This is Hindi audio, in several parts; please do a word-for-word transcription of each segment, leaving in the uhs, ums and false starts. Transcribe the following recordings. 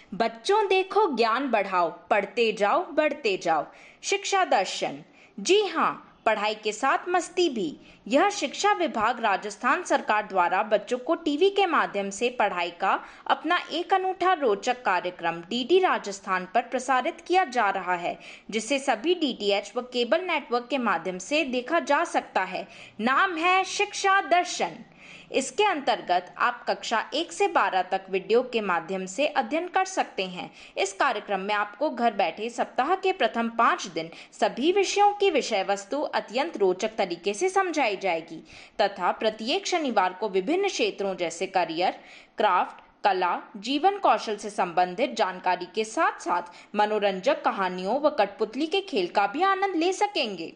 बच्चों देखो ज्ञान बढ़ाओ, पढ़ते जाओ बढ़ते जाओ। शिक्षा दर्शन। जी हाँ, पढ़ाई के साथ मस्ती भी। यह शिक्षा विभाग राजस्थान सरकार द्वारा बच्चों को टीवी के माध्यम से पढ़ाई का अपना एक अनूठा रोचक कार्यक्रम डीडी राजस्थान पर प्रसारित किया जा रहा है, जिसे सभी डीटीएच व केबल नेटवर्क के माध्यम से देखा जा सकता है। नाम है शिक्षा दर्शन। इसके अंतर्गत आप कक्षा एक से बारह तक वीडियो के माध्यम से अध्ययन कर सकते हैं। इस कार्यक्रम में आपको घर बैठे सप्ताह के प्रथम पाँच दिन सभी विषयों की विषय वस्तु अत्यंत रोचक तरीके से समझाई जाएगी तथा प्रत्येक शनिवार को विभिन्न क्षेत्रों जैसे करियर, क्राफ्ट, कला, जीवन कौशल से संबंधित जानकारी के साथ साथ मनोरंजक कहानियों व कठपुतली के खेल का भी आनंद ले सकेंगे।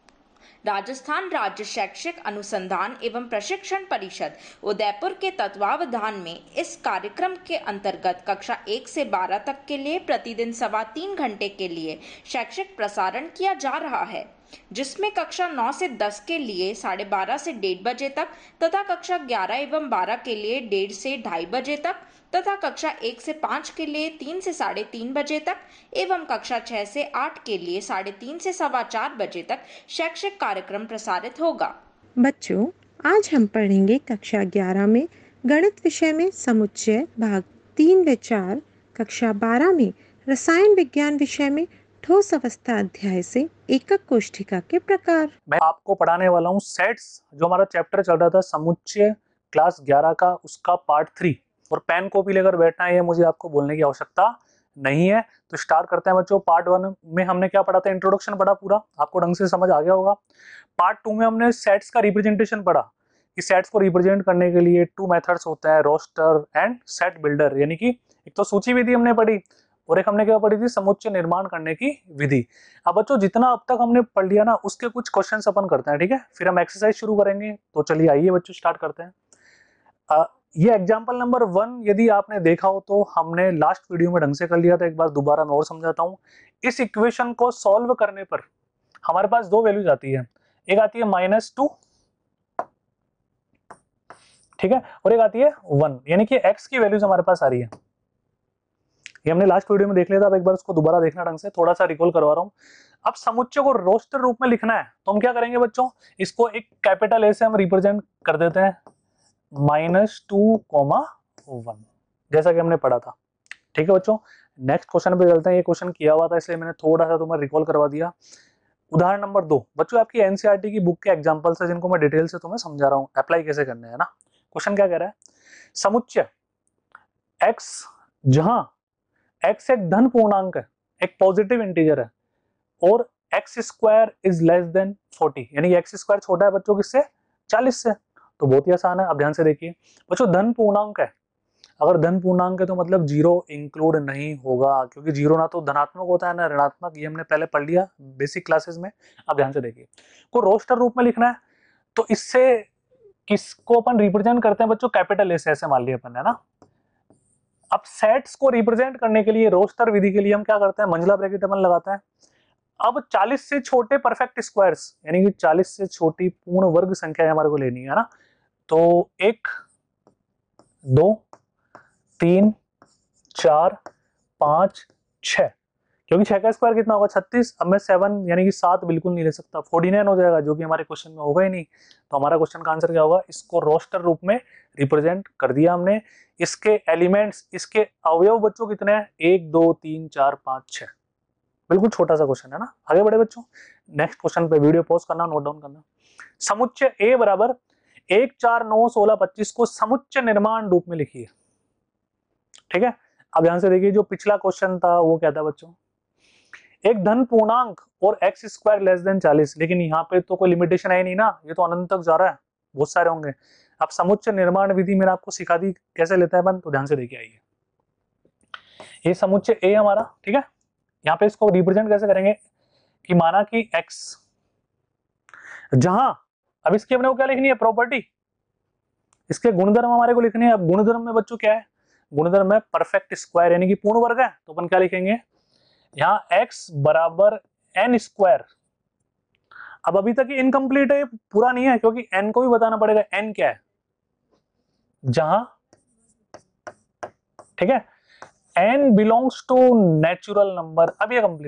राजस्थान राज्य शैक्षिक अनुसंधान एवं प्रशिक्षण परिषद उदयपुर के तत्वावधान में इस कार्यक्रम के अंतर्गत कक्षा एक से बारह तक के लिए प्रतिदिन सवा तीन घंटे के लिए शैक्षिक प्रसारण किया जा रहा है, जिसमें कक्षा नौ से दस के लिए साढ़े बारह से डेढ़ बजे तक तथा कक्षा ग्यारह एवं बारह के लिए डेढ़ से ढाई बजे तक तथा कक्षा एक से पाँच के लिए तीन से साढ़े तीन बजे तक एवं कक्षा छह से आठ के लिए साढ़े तीन से सवा चार बजे तक शैक्षिक कार्यक्रम प्रसारित होगा। बच्चों, आज हम पढ़ेंगे कक्षा ग्यारह में गणित विषय में समुच्चय भाग तीन व चार, कक्षा बारह में रसायन विज्ञान विषय में ठोस अवस्था अध्याय से एकक कोष्ठिका के प्रकार। मैं आपको पढ़ाने वाला हूँ सेट्स, जो हमारा चैप्टर चल रहा था समुच्चय क्लास ग्यारह का, उसका पार्ट थ्री। और पेन कॉपी लेकर बैठना है, ये मुझे आपको बोलने की आवश्यकता नहीं है। तो स्टार्ट करते हैं बच्चों। पार्ट वन में हमने क्या पढ़ा था, इंट्रोडक्शन पढ़ा, पूरा आपको ढंग से समझ आ गया होगा। पार्ट टू में हमने सेट्स का रिप्रेजेंटेशन पढ़ा कि सेट्स को रिप्रेजेंट करने के लिए टू मेथड्स होते हैं, रोस्टर एंड सेट बिल्डर। यानी कि एक तो सूची विधि हमने पढ़ी और एक हमने क्या पढ़ी थी, समुच्चय निर्माण करने की विधि। अब बच्चों जितना अब तक हमने पढ़ लिया ना, उसके कुछ क्वेश्चंस अपन करते हैं, ठीक है। फिर हम एक्सरसाइज शुरू करेंगे। तो चलिए आइए बच्चों स्टार्ट करते हैं। आ, ये एग्जाम्पल नंबर वन यदि आपने देखा हो तो हमने लास्ट वीडियो में ढंग से कर लिया था। एक बार दोबारा मैं और समझाता हूँ। इस इक्वेशन को सॉल्व करने पर हमारे पास दो वैल्यूज आती है, एक आती है माइनस टू, ठीक है, और एक आती है वन, यानी कि एक्स की वैल्यूज हमारे पास आ रही है। ये हमने लास्ट वीडियो में देख लिया था। अब एक बार उसको दोबारा देखना ढंग से, थोड़ा सा रिकॉल करवा रहा हूँ। अब समुच्चय को रोस्टर रूप में लिखना है तो हम क्या करेंगे बच्चों, इसको एक कैपिटल ए से हम रिप्रेजेंट कर देते हैं, माइनस टू कोमा वन, जैसा कि हमने पढ़ा था, ठीक है बच्चों। नेक्स्ट क्वेश्चन पे चलते हैं। ये क्वेश्चन किया हुआ था इसलिए मैंने थोड़ा सा तुम्हें रिकॉल करवा दिया। उदाहरण नंबर दो बच्चों, आपकी एनसीईआरटी की बुक के एग्जांपल्स है जिनको मैं डिटेल से तुम्हें समझा रहा हूँ, अप्लाई कैसे करने हैं ना। क्वेश्चन क्या कह रहा है, समुच्चय x, जहां x एक धन पूर्णांक है, एक पॉजिटिव इंटीजर है, और x square is less than forty, यानी एक्स स्क्वायर छोटा है बच्चों किससे, चालीस से। तो बहुत ही आसान है, अब ध्यान से देखिए बच्चों। धन पूर्णांक है, अगर धन पूर्णांक है तो मतलब जीरो इंक्लूड नहीं होगा, क्योंकि जीरो ना तो धनात्मक होता है ना ऋणात्मक, ये हमने पहले पढ़ लिया बेसिक क्लासेस में। अब ध्यान से देखिए, को रोस्टर रूप में लिखना है तो इससे किसको अपन रिप्रेजेंट करते हैं बच्चों, कैपिटल ए से, ऐसे मान लिया अपन, है ना। अब सेट्स को रिप्रेजेंट करने के लिए रोस्टर विधि के लिए हम क्या करते हैं, मंझला ब्रैकेट अपन लगाते हैं। अब चालीस से छोटे परफेक्ट स्क्वायर्स, यानी कि चालीस से छोटी पूर्ण वर्ग संख्या हमारे को लेनी है ना। तो एक, दो, तीन, चार, पांच, छह, क्योंकि छह का स्क्वायर कितना होगा, छत्तीस। अब मैं सेवन यानी कि सात बिल्कुल नहीं ले सकता, फोर्टी नाइन हो जाएगा, जो कि हमारे क्वेश्चन में होगा ही नहीं। तो हमारा क्वेश्चन का आंसर क्या होगा, इसको रोस्टर रूप में रिप्रेजेंट कर दिया हमने। इसके एलिमेंट्स, इसके अवयव बच्चों कितने हैं, एक, दो, तीन, चार, पांच, छह। बिल्कुल छोटा सा क्वेश्चन है ना। आगे बढ़े बच्चों, नेक्स्ट क्वेश्चन पे वीडियो पॉज करना, नोट डाउन करना। समुच्चय ए बराबर एक, चार, नौ, सोलह, पच्चीस को समुच्चय निर्माण रूप में लिखिए, ठीक है। अब ध्यान से देखिए, जो पिछला क्वेश्चन था वो क्या था बच्चों, एक धन पूर्णांक और एक्स स्क्वायर लेस देन चालीस, लेकिन यहाँ पे तो कोई लिमिटेशन है नहीं ना, ये तो अनंत तक जा रहा है, बहुत सारे होंगे। अब समुच्चय निर्माण विधि मैंने आपको सिखा दी कैसे लेता है अपन, तो ध्यान से देखिए। आइए, ये समुच्चय ए हमारा, ठीक है। यहाँ पे इसको रिप्रेजेंट कैसे करेंगे कि माना कि x, जहां, अब इसके अपने को क्या लिखनी है, प्रॉपर्टी, इसके गुणधर्म हमारे को लिखने हैं। अब गुणधर्म में बच्चों क्या है, गुणधर्म है परफेक्ट स्क्वायर, यानी कि पूर्ण वर्ग है, तो अपन क्या लिखेंगे, यहाँ x बराबर एन स्क्वायर। अब अभी तक ये इनकम्प्लीट है, पूरा नहीं है, क्योंकि n को भी बताना पड़ेगा n क्या है, जहां, ठीक है। N belongs to natural number. अब ये कंप्लीट,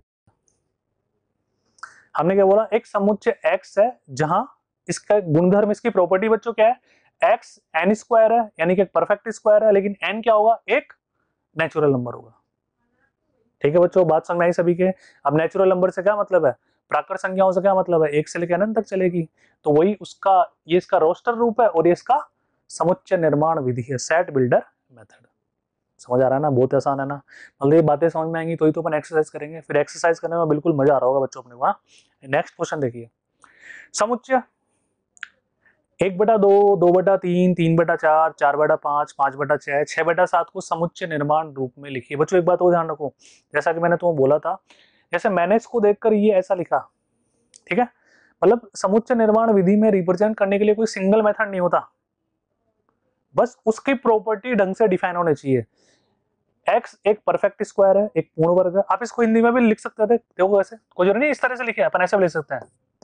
हमने क्या बोला, एक समुच्चय एक्स है जहां इसका गुणधर्म, इसकी प्रॉपर्टी बच्चों क्या है, एक्स एन स्क्वायर है, यानी कि एक परफेक्ट स्क्वायर है, लेकिन एन क्या होगा, एक नेचुरल नंबर होगा। ठीक है बच्चों, बात समझ में आई सभी के। अब नेचुरल नंबर से क्या मतलब है, प्राकृत संख्याओं से क्या मतलब है, एक से लेकर अनंत तक चलेगी। तो वही उसका, ये इसका रोस्टर रूप है और ये इसका समुच्चय निर्माण विधि है, सेट बिल्डर मेथड। समझ आ रहा है ना, बहुत आसान है ना। मतलब ये बातें समझ में आएंगी तो ही तो अपन एक्सरसाइज करेंगे, फिर एक्सरसाइज करने में बिल्कुल मजा आ रहा होगा बच्चों अपने को। नेक्स्ट क्वेश्चन देखिए, समुच्चय एक बटा दो, दो बटा तीन, तीन बटा चार, चार बटा पांच, पांच बटा छह, छह बटा सात को समुच्चय निर्माण रूप में लिखिए। बच्चों एक बात और ध्यान रखो, जैसा कि मैंने तुम्हें बोला था, जैसे मैंने इसको देखकर ये ऐसा लिखा, ठीक है, मतलब समुच्चय निर्माण विधि में रिप्रेजेंट करने के लिए कोई सिंगल मेथड नहीं होता, बस उसकी प्रॉपर्टी ढंग से डिफाइन होनी चाहिए। एक्स एक परफेक्ट स्क्वायर है, एक पूर्ण वर्ग है। आप इसको हिंदी में भी लिख सकते थे, देखो कैसे, कोई जरूरी नहीं इस तरह से लिखे, अपन ऐसे भी लिख सकते हैं,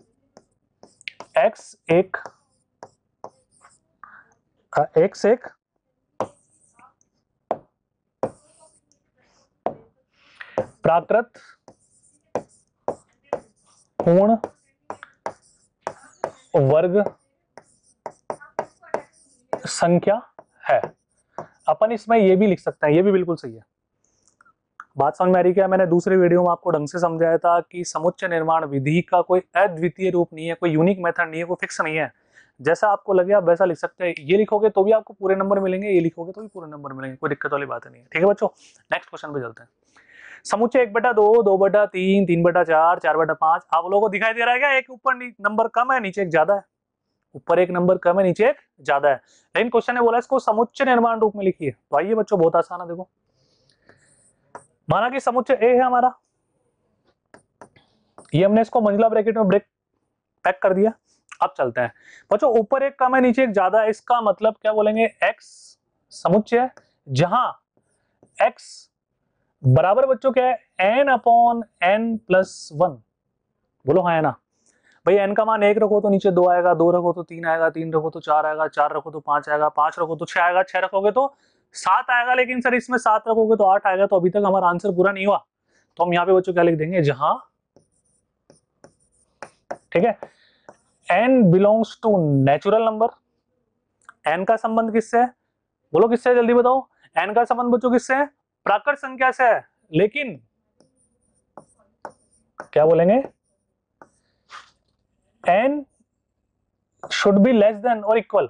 एक्स एक एक्स एक प्राकृत पूर्ण वर्ग संख्या है। अपन इसमें ये भी लिख सकते हैं, ये भी बिल्कुल सही है। बात समझ में आ रही क्या, मैंने दूसरे वीडियो में आपको ढंग से समझाया था कि समुच्चय निर्माण विधि का कोई अद्वितीय रूप नहीं है, कोई यूनिक मेथड नहीं है, कोई फिक्स नहीं है। जैसा आपको लगे आप वैसा लिख सकते हैं, ये लिखोगे तो भी आपको पूरे नंबर मिलेंगे, ये लिखोगे तो भी पूरे नंबर मिलेंगे, कोई दिक्कत वाली बात नहीं है। ठीक है बच्चों, नेक्स्ट क्वेश्चन पे चलते हैं। समुच्चय एक बटा दो, दो बटा तीन, तीन बटा चार, चार बटा पांच। आप लोगों को दिखाई दे रहा है क्या, एक ऊपर नंबर कम है, नीचे एक ज्यादा है, ऊपर एक नंबर कम है, नीचे एक ज्यादा है। लेकिन क्वेश्चन ने बोला इसको समुच्चय निर्माण रूप में लिखिए। तो आइए बच्चों, बहुत आसान है, देखो, माना कि समुच्चय ए है हमारा, ये हमने इसको मंजिला ब्रैकेट में ब्रेक पैक कर दिया। अब चलते हैं बच्चों, ऊपर एक कम है, नीचे एक ज्यादा है, इसका मतलब क्या बोलेंगे, एक्स समुच्चय जहां एक्स बराबर बच्चों क्या है, n upon n plus one. बोलो हाँ है ना भाई, एन का मान एक रखो तो नीचे दो आएगा, दो रखो तो तीन आएगा, तीन रखो तो चार आएगा, चार रखो तो पांच आएगा, पांच रखो तो छह आएगा, छह रखोगे तो सात आएगा। लेकिन सर इसमें सात रखोगे तो आठ आएगा, तो अभी तक हमारा आंसर पूरा नहीं हुआ। तो हम यहाँ पे बच्चों क्या लिख देंगे, जहां, ठीक है, n belongs to natural number. n का संबंध किससे है, बोलो किससे है, जल्दी बताओ। n का संबंध बच्चों किससे है, प्राकृत संख्या से है, लेकिन क्या बोलेंगे, n should be less than और इक्वल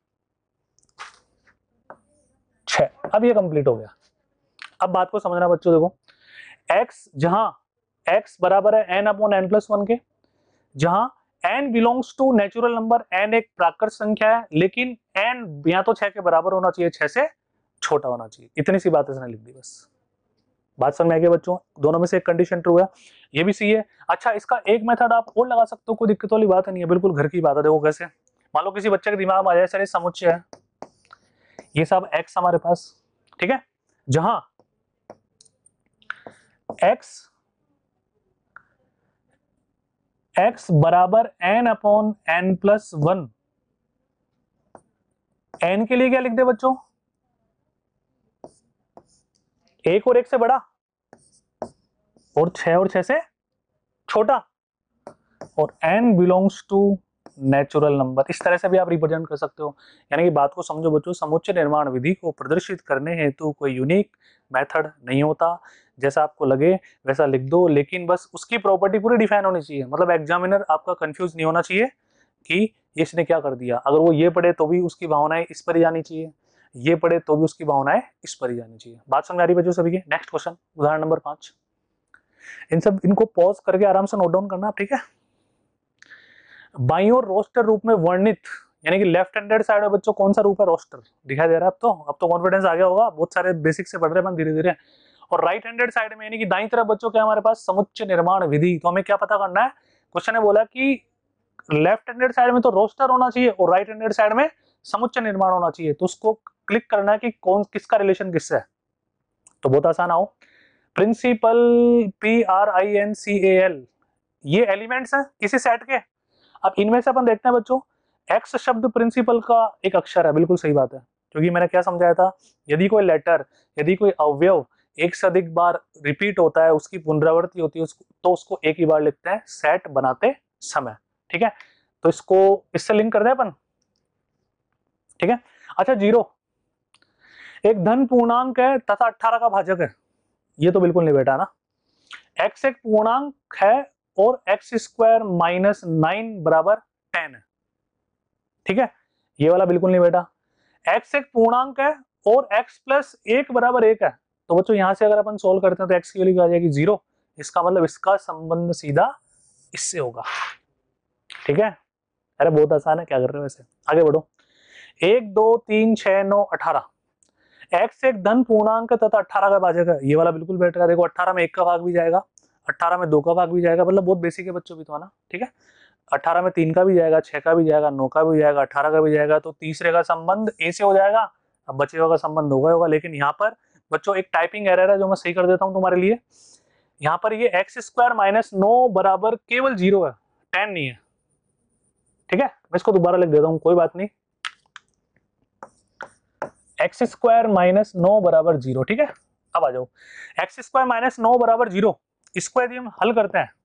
छह। अब ये कंप्लीट हो गया। अब बात को समझना बच्चों, देखो, x जहां x बराबर है n upon n plus one के, जहां n belongs to natural number, n एक प्राकृत संख्या है, लेकिन n या तो छह के बराबर होना चाहिए, छह से छोटा होना चाहिए। इतनी सी बात इसने लिख दी बस। बात समझ में आ गई बच्चों, दोनों में से एक कंडीशन ट्रू है, ये भी सही है। अच्छा, इसका एक मेथड आप और लगा सकते हो, कोई दिक्कत वाली बात नहीं है, बिल्कुल घर की बात है। देखो कैसे, मान लो किसी बच्चे के दिमाग में आ जाए, सर ये समुच्चय है, ये सब x हमारे पास, ठीक है, जहां x x बराबर n upon n plus one. N के लिए क्या लिख दे बच्चों, एक और एक से बड़ा, और छह और छह से छोटा, और n belongs to natural number. इस तरह से भी आप रिप्रेजेंट कर सकते हो। यानी कि बात को समझो बच्चों, समुच्चय निर्माण विधि को प्रदर्शित करने हेतु कोई यूनिक मेथड नहीं होता, जैसा आपको लगे वैसा लिख दो, लेकिन बस उसकी प्रॉपर्टी पूरी डिफाइन होनी चाहिए। मतलब एग्जामिनर आपका कंफ्यूज नहीं होना चाहिए कि इसने क्या कर दिया। अगर वो ये पढ़े तो भी उसकी भावनाएं इस पर ही जानी चाहिए, ये पढ़े तो भी उसकी भावनाएं इस पर ही जानी चाहिए। बात समझ आ रही बच्चों सभी की। नेक्स्ट क्वेश्चन, उदाहरण नंबर पांच। इन सब इनको पॉज करके आराम से नोट डाउन करना, ठीक है। बाईं ओर रोस्टर रूप में वर्णित, यानी कि लेफ्ट हैंडेड साइड में बच्चों कौन सा रूप है, रोस्टर दिखाई दे रहा है। अब तो अब तो कॉन्फिडेंस आ गया होगा, बहुत सारे बेसिक से पढ़ रहे हैं धीरे धीरे। और राइट हैंडेड साइड में यानी कि दाईं तरफ बच्चों क्या हमारे पास, समुच्चय निर्माण विधि। तो हमें क्या पता करना है, क्वेश्चन ने बोला कि लेफ्ट हैंडेड साइड में तो रोस्टर होना चाहिए और राइट हैंडेड साइड में समुच्चय निर्माण होना चाहिए। तो उसको क्लिक करना है कि कौन किसका रिलेशन किससे है। तो बहुत आसान आओ, principal P R I N C I A, L elements हैं किसी सेट के। अब इनमें से अपन देखते हैं बच्चों, एक्स शब्द प्रिंसिपल का एक अक्षर है, बिल्कुल सही बात है, क्योंकि मैंने क्या समझाया था, यदि कोई लेटर, यदि कोई अवयव एक से अधिक बार रिपीट होता है, उसकी पुनरावृत्ति होती है, उसको तो उसको एक ही बार लिखते हैं सेट बनाते समय। ठीक है, तो इसको इससे लिंक कर दें अपन। ठीक है, अच्छा जीरो एक धन पूर्णांक है तथा अठारह का भाजक है, ये तो बिल्कुल नहीं बेटा ना। x एक पूर्णांक है और एक्स स्क्वायर माइनस नाइन बराबर टेन है। ठीक है, ये वाला बिल्कुल नहीं बेटा। x एक पूर्णांक है और x प्लस एक बराबर एक है, तो बच्चों यहां से अगर अपन सोल्व करते हैं तो x की वैल्यू आ जाएगी जीरो। इसका मतलब इसका संबंध सीधा इससे होगा। ठीक है, अरे बहुत आसान है, क्या कर रहे हो वैसे, आगे बढ़ो। एक दो तीन छह नौ अठारह, x एक धन पूर्णांक तथा अठारह का भाजक है, ये वाला बिल्कुल बैठ रहा है। देखो अठारह में एक का भाग भी जाएगा, अठारह में दो का भाग भी जाएगा, मतलब बहुत बेसिक है बच्चों भी तो है ना। ठीक है, अठारह में तीन का भी जाएगा, छह का भी जाएगा, नौ का भी जाएगा, अठारह का भी जाएगा, तो तीसरे का संबंध ए से हो जाएगा। अब बचे हुआ का संबंध होगा होगा लेकिन यहाँ पर बच्चों एक टाइपिंग एरर है जो मैं सही कर देता हूँ तुम्हारे लिए। यहाँ पर ये एक्स स्क्वायर माइनस नौ बराबर केवल जीरो है, टेन नहीं है। ठीक है, मैं इसको दोबारा लिख देता हूँ, कोई बात नहीं। एक्स स्क्वायर माइनस नौ बराबर जीरो। ठीक है, अब आ जाओ, एक्स स्क्वायर माइनस नौ बराबर जीरो, इसको यदि हम हल करते हैं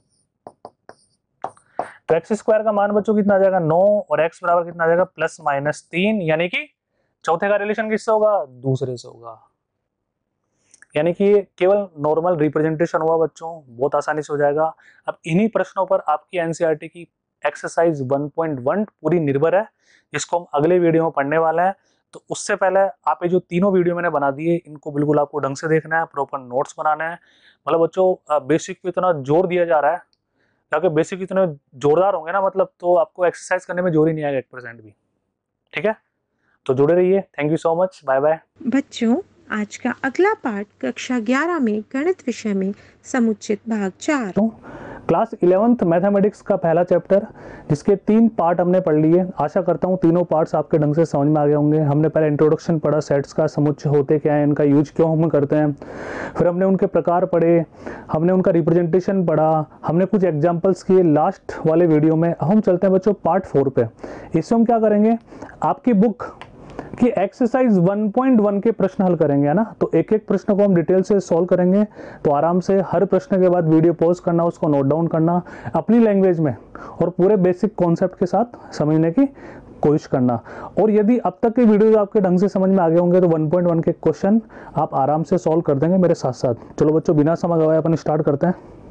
तो एक्स स्क्वायर का मान बच्चों कितना आ जाएगा, नौ, और एक्स बराबर कितना आ जाएगा, प्लस माइनस तीन, यानी कि चौथे का रिलेशन किससे होगा, दूसरे से होगा। यानी कि केवल नॉर्मल रिप्रेजेंटेशन हुआ बच्चों, बहुत आसानी से हो जाएगा। अब इन्हीं प्रश्नों पर आपकी एनसीईआरटी की एक्सरसाइज वन पॉइंट वन पूरी निर्भर है, जिसको हम अगले वीडियो में पढ़ने वाले हैं। तो उससे पहले आप ये जो तीनों वीडियो मैंने बना दिए, इनको बिल्कुल आपको ढंग से देखना है, प्रॉपर नोट्स बनाने हैं। मतलब बच्चों बेसिक पे इतना जोर दिया जा रहा है, क्योंकि बेसिक इतने जोरदार होंगे ना, मतलब तो आपको एक्सरसाइज करने में जोर ही नहीं आएगा एक परसेंट भी। ठीक है, तो जुड़े रहिए। Thank you so much, bye bye. बच्चों, आज का अगला पाठ कक्षा ग्यारह में गणित विषय में समुच्चित भाग चार, तो क्लास इलेवेंथ मैथमेटिक्स का पहला चैप्टर, जिसके तीन पार्ट हमने पढ़ लिए। आशा करता हूँ तीनों पार्ट्स आपके ढंग से समझ में आ गए होंगे। हमने पहले इंट्रोडक्शन पढ़ा, सेट्स का समुच्चय होते क्या है, इनका यूज क्यों हम करते हैं, फिर हमने उनके प्रकार पढ़े, हमने उनका रिप्रेजेंटेशन पढ़ा, हमने कुछ एग्जाम्पल्स किए लास्ट वाले वीडियो में। हम चलते हैं बच्चों पार्ट फोर पे। इसमें हम क्या करेंगे, आपकी बुक कि एक्सरसाइज वन पॉइंट वन के प्रश्न हल करेंगे, है ना। तो एक एक प्रश्न को हम डिटेल से सॉल्व करेंगे, तो आराम से हर प्रश्न के बाद वीडियो पॉज करना, उसको नोट डाउन करना अपनी लैंग्वेज में, और पूरे बेसिक कॉन्सेप्ट के साथ समझने की कोशिश करना। और यदि अब तक के वीडियोस आपके ढंग से समझ में आ गए होंगे तो वन पॉइंट वन के क्वेश्चन आप आराम से सॉल्व कर देंगे मेरे साथ साथ। चलो बच्चों, बिना समय गवाए अपन स्टार्ट करते हैं।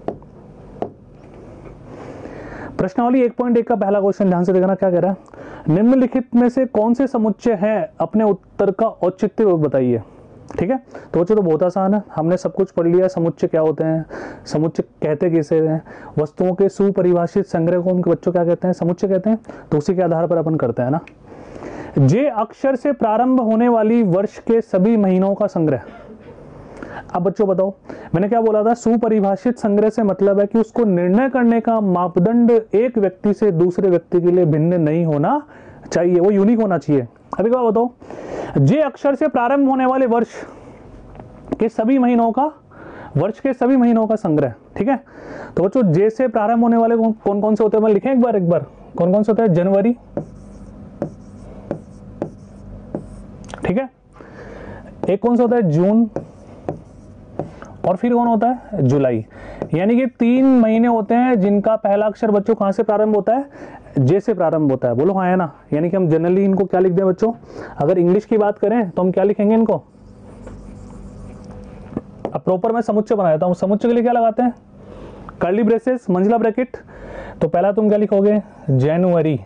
प्रश्नावली एक पॉइंट एक का पहला क्वेश्चन ध्यान से देखना, क्या कह रहा है, निम्नलिखित में से कौन से समुच्चय हैं, अपने उत्तर का औचित्य बताइए। ठीक है, तो बच्चों तो बहुत आसान है, हमने सब कुछ पढ़ लिया। समुच्चय क्या होते हैं, समुच्चय कहते किसे हैं, वस्तुओं के सुपरिभाषित संग्रह को हम बच्चों क्या कहते हैं, समुच्चय कहते हैं। तो उसी के आधार पर अपन करते हैं ना। जे अक्षर से प्रारंभ होने वाली वर्ष के सभी महीनों का संग्रह। अब बच्चों बताओ, मैंने क्या बोला था, सुपरिभाषित संग्रह से मतलब है कि उसको निर्णय करने का मापदंड एक व्यक्ति से दूसरे व्यक्ति के लिए भिन्न नहीं होना चाहिए, वो यूनिक होना चाहिए। अभी क्या बताओ, जे अक्षर से प्रारंभ होने वाले वर्ष के सभी महीनों का वर्ष के सभी महीनों का संग्रह। ठीक है, तो बच्चों जे से प्रारंभ होने वाले कौन कौन से होते हैं, मैं लिखें एक बार एक बार कौन कौन से होते हैं, जनवरी, ठीक है, एक कौन सा होता है, जून, और फिर कौन होता है, जुलाई। यानी कि तीन महीने होते हैं जिनका पहला अक्षर बच्चों कहां से प्रारंभ होता है, जे से प्रारंभ होता है। बोलो हाँ है ना। यानी कि हम जनरली इनको क्या लिख दें बच्चों, अगर इंग्लिश की बात करें तो हम क्या लिखेंगे इनको। अब प्रॉपर मैं समुच्चय बना देता हूं। समुच्चय के लिए क्या लगाते हैं, कर्ली ब्रेसेस, मंजिला ब्रैकेट। तो पहला तुम क्या लिखोगे, जनवरी,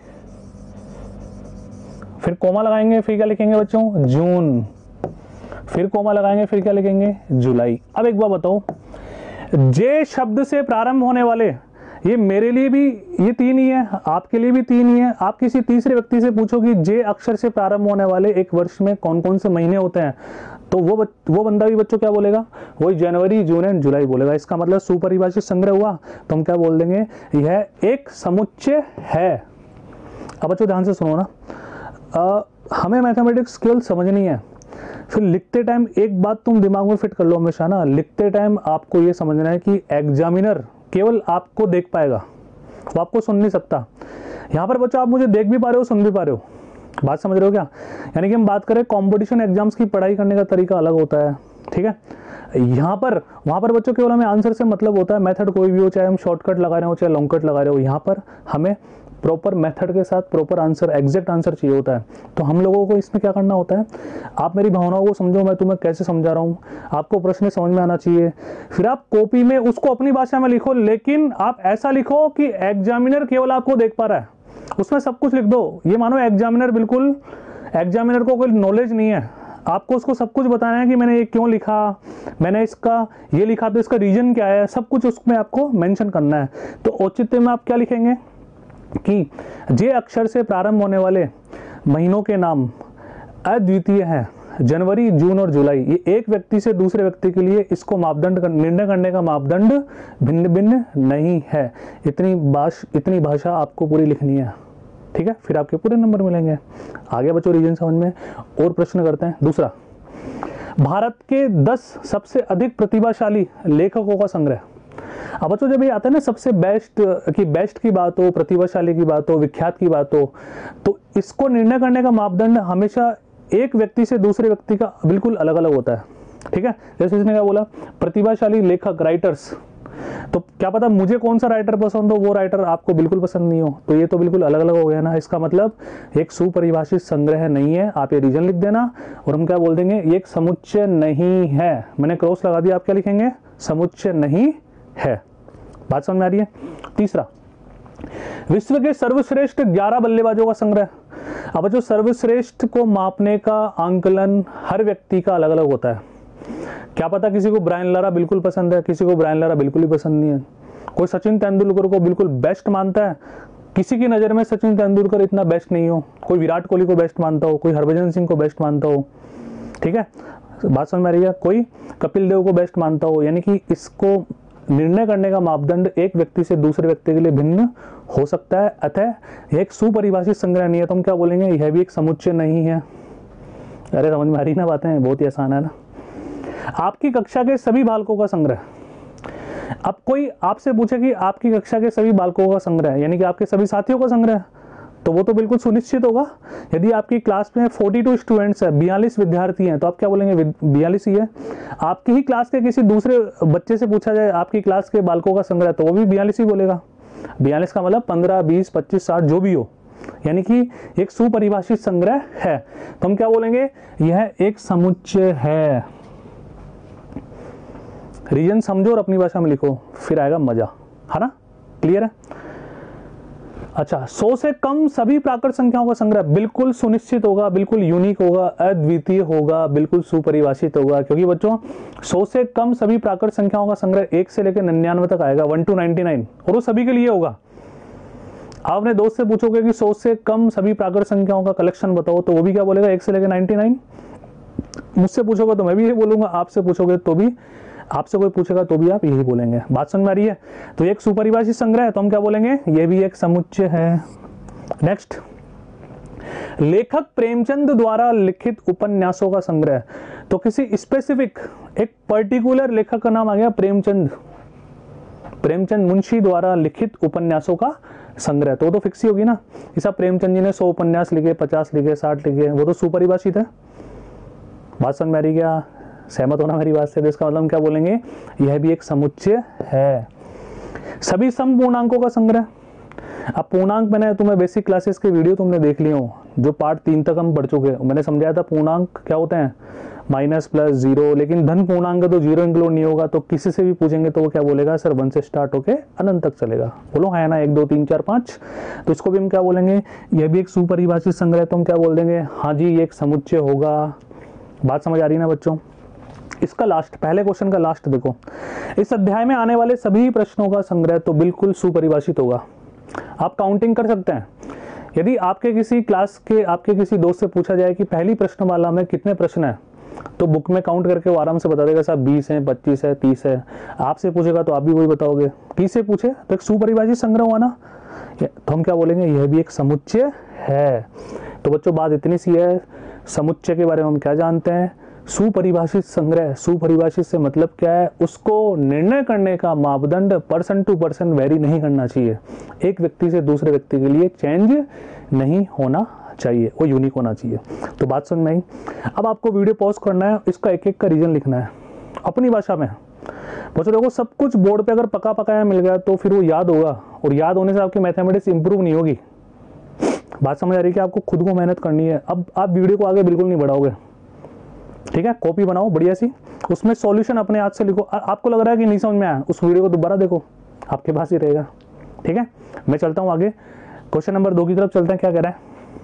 फिर कोमा लगाएंगे, फिर क्या लिखेंगे बच्चों, जून, फिर कोमा लगाएंगे, फिर क्या लिखेंगे, जुलाई। अब एक बार बताओ, जे शब्द से प्रारंभ होने वाले, ये मेरे लिए भी ये तीन ही है, आपके लिए भी तीन ही है। आप किसी तीसरे व्यक्ति से पूछो कि जे अक्षर से प्रारंभ होने वाले एक वर्ष में कौन कौन से महीने होते हैं, तो वो वो बंदा भी बच्चों क्या बोलेगा, वही जनवरी, जून एंड जुलाई बोलेगा। इसका मतलब सुपरिभाषित संग्रह हुआ, तो हम क्या बोल देंगे, यह एक समुच्चय है। अब बच्चों ध्यान से सुनो ना, आ, हमें मैथमेटिक्स केवल समझनी है। फिर लिखते टाइम एक बात तुम दिमाग में फिट कर लो हमेशा ना, लिखते टाइम आपको ये समझना है कि एग्जामिनर केवल आपको देख पाएगा, वो आपको सुन नहीं सकता। यहाँ पर बच्चों आप मुझे देख भी पा रहे हो, सुन भी पा रहे हो, बात समझ रहे हो क्या। यानी कि हम बात करें कंपटीशन एग्जाम्स की पढ़ाई करने का तरीका अलग होता है, ठीक है। यहाँ पर वहाँ पर बच्चों केवल हमें आंसर से मतलब होता है, मेथड कोई भी हो, चाहे हम शॉर्टकट लगा रहे हो चाहे लॉन्ग कट लगा रहे हो, यहाँ पर हमें प्रॉपर मेथड के साथ प्रॉपर आंसर, एग्जैक्ट आंसर चाहिए होता है। तो हम लोगों को इसमें क्या करना होता है, आप मेरी भावनाओं को समझो, मैं तुम्हें कैसे समझा रहा हूँ, आपको प्रश्न समझ में आना चाहिए, फिर आप कॉपी में उसको अपनी भाषा में लिखो, लेकिन आप ऐसा लिखो कि एग्जामिनर केवल आपको देख पा रहा है, उसमें सब कुछ लिख दो। ये मानो एग्जामिनर बिल्कुल, एग्जामिनर को कोई नॉलेज नहीं है, आपको उसको सब कुछ बताना है कि मैंने ये क्यों लिखा, मैंने इसका ये लिखा तो इसका रीजन क्या है, सब कुछ उसमें आपको मेंशन करना है। तो औचित्य में आप क्या लिखेंगे कि जे अक्षर से प्रारंभ होने वाले महीनों के नाम अद्वितीय हैं, जनवरी, जून और जुलाई। ये एक व्यक्ति से दूसरे व्यक्ति के लिए इसको मापदंड निर्णय करने का मापदंड भिन्न भिन्न नहीं है। इतनी भाष इतनी भाषा आपको पूरी लिखनी है, ठीक है, फिर आपके पूरे नंबर मिलेंगे। आगे बच्चों रीजन समझ में और प्रश्न करते हैं। दूसरा, भारत के दस सबसे अधिक प्रतिभाशाली लेखकों का संग्रह। अब बच्चों जब ये आता है ना सबसे बेस्ट की बेस्ट की बात हो, प्रतिभाशाली की बात हो, विख्यात की बात हो, तो इसको निर्णय करने का मापदंड हमेशा एक व्यक्ति से दूसरे व्यक्ति का बिल्कुल अलग अलग होता है, ठीक है। जैसे इसने क्या बोला, प्रतिभाशाली लेखक, राइटर्स, तो क्या पता मुझे कौन सा राइटर पसंद हो, वो राइटर आपको बिल्कुल पसंद नहीं हो, तो ये तो बिल्कुल अलग अलग हो गया ना। इसका मतलब एक सुपरिभाषित संग्रह नहीं है। आप ये रीजन लिख देना और हम क्या बोल देंगे, ये एक समुच्चय नहीं है। मैंने क्रॉस लगा दिया, आप क्या लिखेंगे, समुच्चय नहीं है। बात समझ में आ रही है। तीसरा, विश्व के सर्वश्रेष्ठ ग्यारह बल्लेबाजों का संग्रह। अब जो सर्वश्रेष्ठ को मापने का आंकलन हर व्यक्ति का अलग अलग होता है। क्या पता किसी को ब्रायन लारा बिल्कुल पसंद है, किसी को ब्रायन लारा बिल्कुल ही पसंद नहीं है, कोई सचिन तेंदुलकर को बिल्कुल बेस्ट मानता है, किसी की नजर में सचिन तेंदुलकर इतना बेस्ट नहीं हो, कोई विराट कोहली को बेस्ट मानता हो, कोई हरभजन सिंह को बेस्ट मानता हो, ठीक है, बात समझ में आ रही है, कोई कपिल देव को बेस्ट मानता हो। यानी कि इसको निर्णय करने का मापदंड एक व्यक्ति से दूसरे व्यक्ति के लिए भिन्न हो सकता है, अतः एक सुपरिभाषित संग्रह नहीं है। तो हम क्या बोलेंगे, यह भी एक समुच्चय नहीं है। अरे समझ में आ रही ना बातें, बहुत ही आसान है ना। आपकी कक्षा के सभी बालकों का संग्रह। अब कोई आपसे पूछे कि आपकी कक्षा के सभी बालकों का संग्रह यानी कि आपके सभी साथियों का संग्रह, तो वो तो बिल्कुल सुनिश्चित होगा। यदि आपकी क्लास में बयालीस स्टूडेंट्स है, बयालीस विद्यार्थी हैं, तो आप क्या बोलेंगे, बयालीस ही है। आपकी ही क्लास के किसी दूसरे बच्चे से पूछा जाए आपकी क्लास के बालकों का संग्रह, तो वो भी बयालीस ही बोलेगा। बयालीस का मतलब पंद्रह, बीस, पच्चीस, साठ जो भी हो, यानी कि एक सुपरिभाषित संग्रह है। तो हम क्या बोलेंगे, यह एक समुच्चय है। रीजन समझो और अपनी भाषा में लिखो, फिर आएगा मजा, है ना, क्लियर है। अच्छा, सौ से कम सभी प्राकृत संख्याओं का संग्रह बिल्कुल सुनिश्चित होगा, बिल्कुल यूनिक होगा, अद्वितीय होगा, बिल्कुल सुपरिभाषित होगा। क्योंकि बच्चों सौ से कम सभी प्राकृत संख्याओं का संग्रह एक से लेकर निन्यानवे तक आएगा, वन टू नाइनटी नाइन, और वो सभी के लिए होगा। आप अपने दोस्त से पूछोगे कि सौ से कम सभी प्राकृत संख्याओं का कलेक्शन बताओ, तो वो भी क्या बोलेगा, एक से लेकर नाइनटी नाइन। मुझसे पूछोगे तो मैं भी यही बोलूंगा, आपसे पूछोगे तो भी, आपसे कोई पूछेगा तो भी आप यही बोलेंगे। बात समझ में आ रही है। तो एक सुपरिभाषित संग्रह है, तो हम क्या बोलेंगे, ये भी एक समुच्चय है। नेक्स्ट, लेखक प्रेमचंद द्वारा लिखित उपन्यासों का संग्रह। तो किसी स्पेसिफिक एक पर्टिकुलर लेखक का नाम आ गया, प्रेमचंद, प्रेमचंद मुंशी द्वारा लिखित उपन्यासों का संग्रह, तो वो तो फिक्स ही होगी ना। इसा प्रेमचंद जी ने सौ उपन्यास लिखे, पचास लिखे, साठ लिखे, वो तो सुपरिभाषित है। बात समझ में आ रही क्या, सहमत होना मेरी बात से। तो इसका मतलब हम क्या बोलेंगे, यह भी एक समुच्चय है। सभी समपूर्णांकों का संग्रह। अब पूर्णांक मैंने तुम्हें बेसिक क्लासेस के वीडियो तुमने देख लिए हो, जो पार्ट तीन तक हम पढ़ चुके, मैंने समझाया था पूर्णांक क्या होते हैं, माइनस, प्लस, जीरो। लेकिन धन पूर्णांक तो जीरो इंक्लूड नहीं होगा, तो किसी से भी पूछेंगे तो वो क्या बोलेगा, सर वन से स्टार्ट होके अनंत तक चलेगा। बोलो है ना, एक दो तीन चार पाँच। तो इसको भी हम क्या बोलेंगे, यह भी एक सुपरिभाषित संग्रह। तो हम क्या बोल देंगे, हाँ जी ये एक समुच्चय होगा। बात समझ आ रही है ना बच्चों। इसका लास्ट, पहले क्वेश्चन का लास्ट देखो, इस अध्याय में आने वाले सभी प्रश्नों का संग्रह तो बिल्कुल सुपरिभाषित होगा। आप काउंटिंग कर सकते हैं। यदि आपके किसी क्लास के आपके किसी दोस्त से पूछा जाए कि पहली प्रश्नमाला में कितने प्रश्न हैं, तो बुक में काउंट करके वो आराम से बता देगा, साहब बीस है, पच्चीस है, तीस है। आपसे पूछेगा तो आप भी वही बताओगे। किससे पूछे तो एक सुपरिभाषित संग्रह हुआ ना, तो हम क्या बोलेंगे, यह भी एक समुच्चय है। तो बच्चों बात इतनी सी है, समुच्चय के बारे में हम क्या जानते हैं, सुपरिभाषित संग्रह। सुपरिभाषित से मतलब क्या है, उसको निर्णय करने का मापदंड पर्सन टू पर्सन वेरी नहीं करना चाहिए, एक व्यक्ति से दूसरे व्यक्ति के लिए चेंज नहीं होना चाहिए, वो यूनिक होना चाहिए। तो बात समझ में आई। अब आपको वीडियो पॉज करना है, इसका एक एक का रीजन लिखना है, अपनी भाषा में। बच्चों देखो, सब कुछ बोर्ड पे अगर पका पकाया मिल गया तो फिर वो याद होगा, और याद होने से आपकी मैथमेटिक्स इंप्रूव नहीं होगी। बात समझ आ रही है कि आपको खुद को मेहनत करनी है। अब आप वीडियो को आगे बिल्कुल नहीं बढ़ाओगे, ठीक है। कॉपी बनाओ बढ़िया सी, उसमें सॉल्यूशन अपने हाथ से लिखो। आपको लग रहा है कि नहीं समझ में आया, उस वीडियो को दोबारा देखो, आपके पास ही रहेगा, ठीक है। मैं चलता हूं आगे, क्वेश्चन नंबर दो की तरफ चलते हैं। क्या कह रहा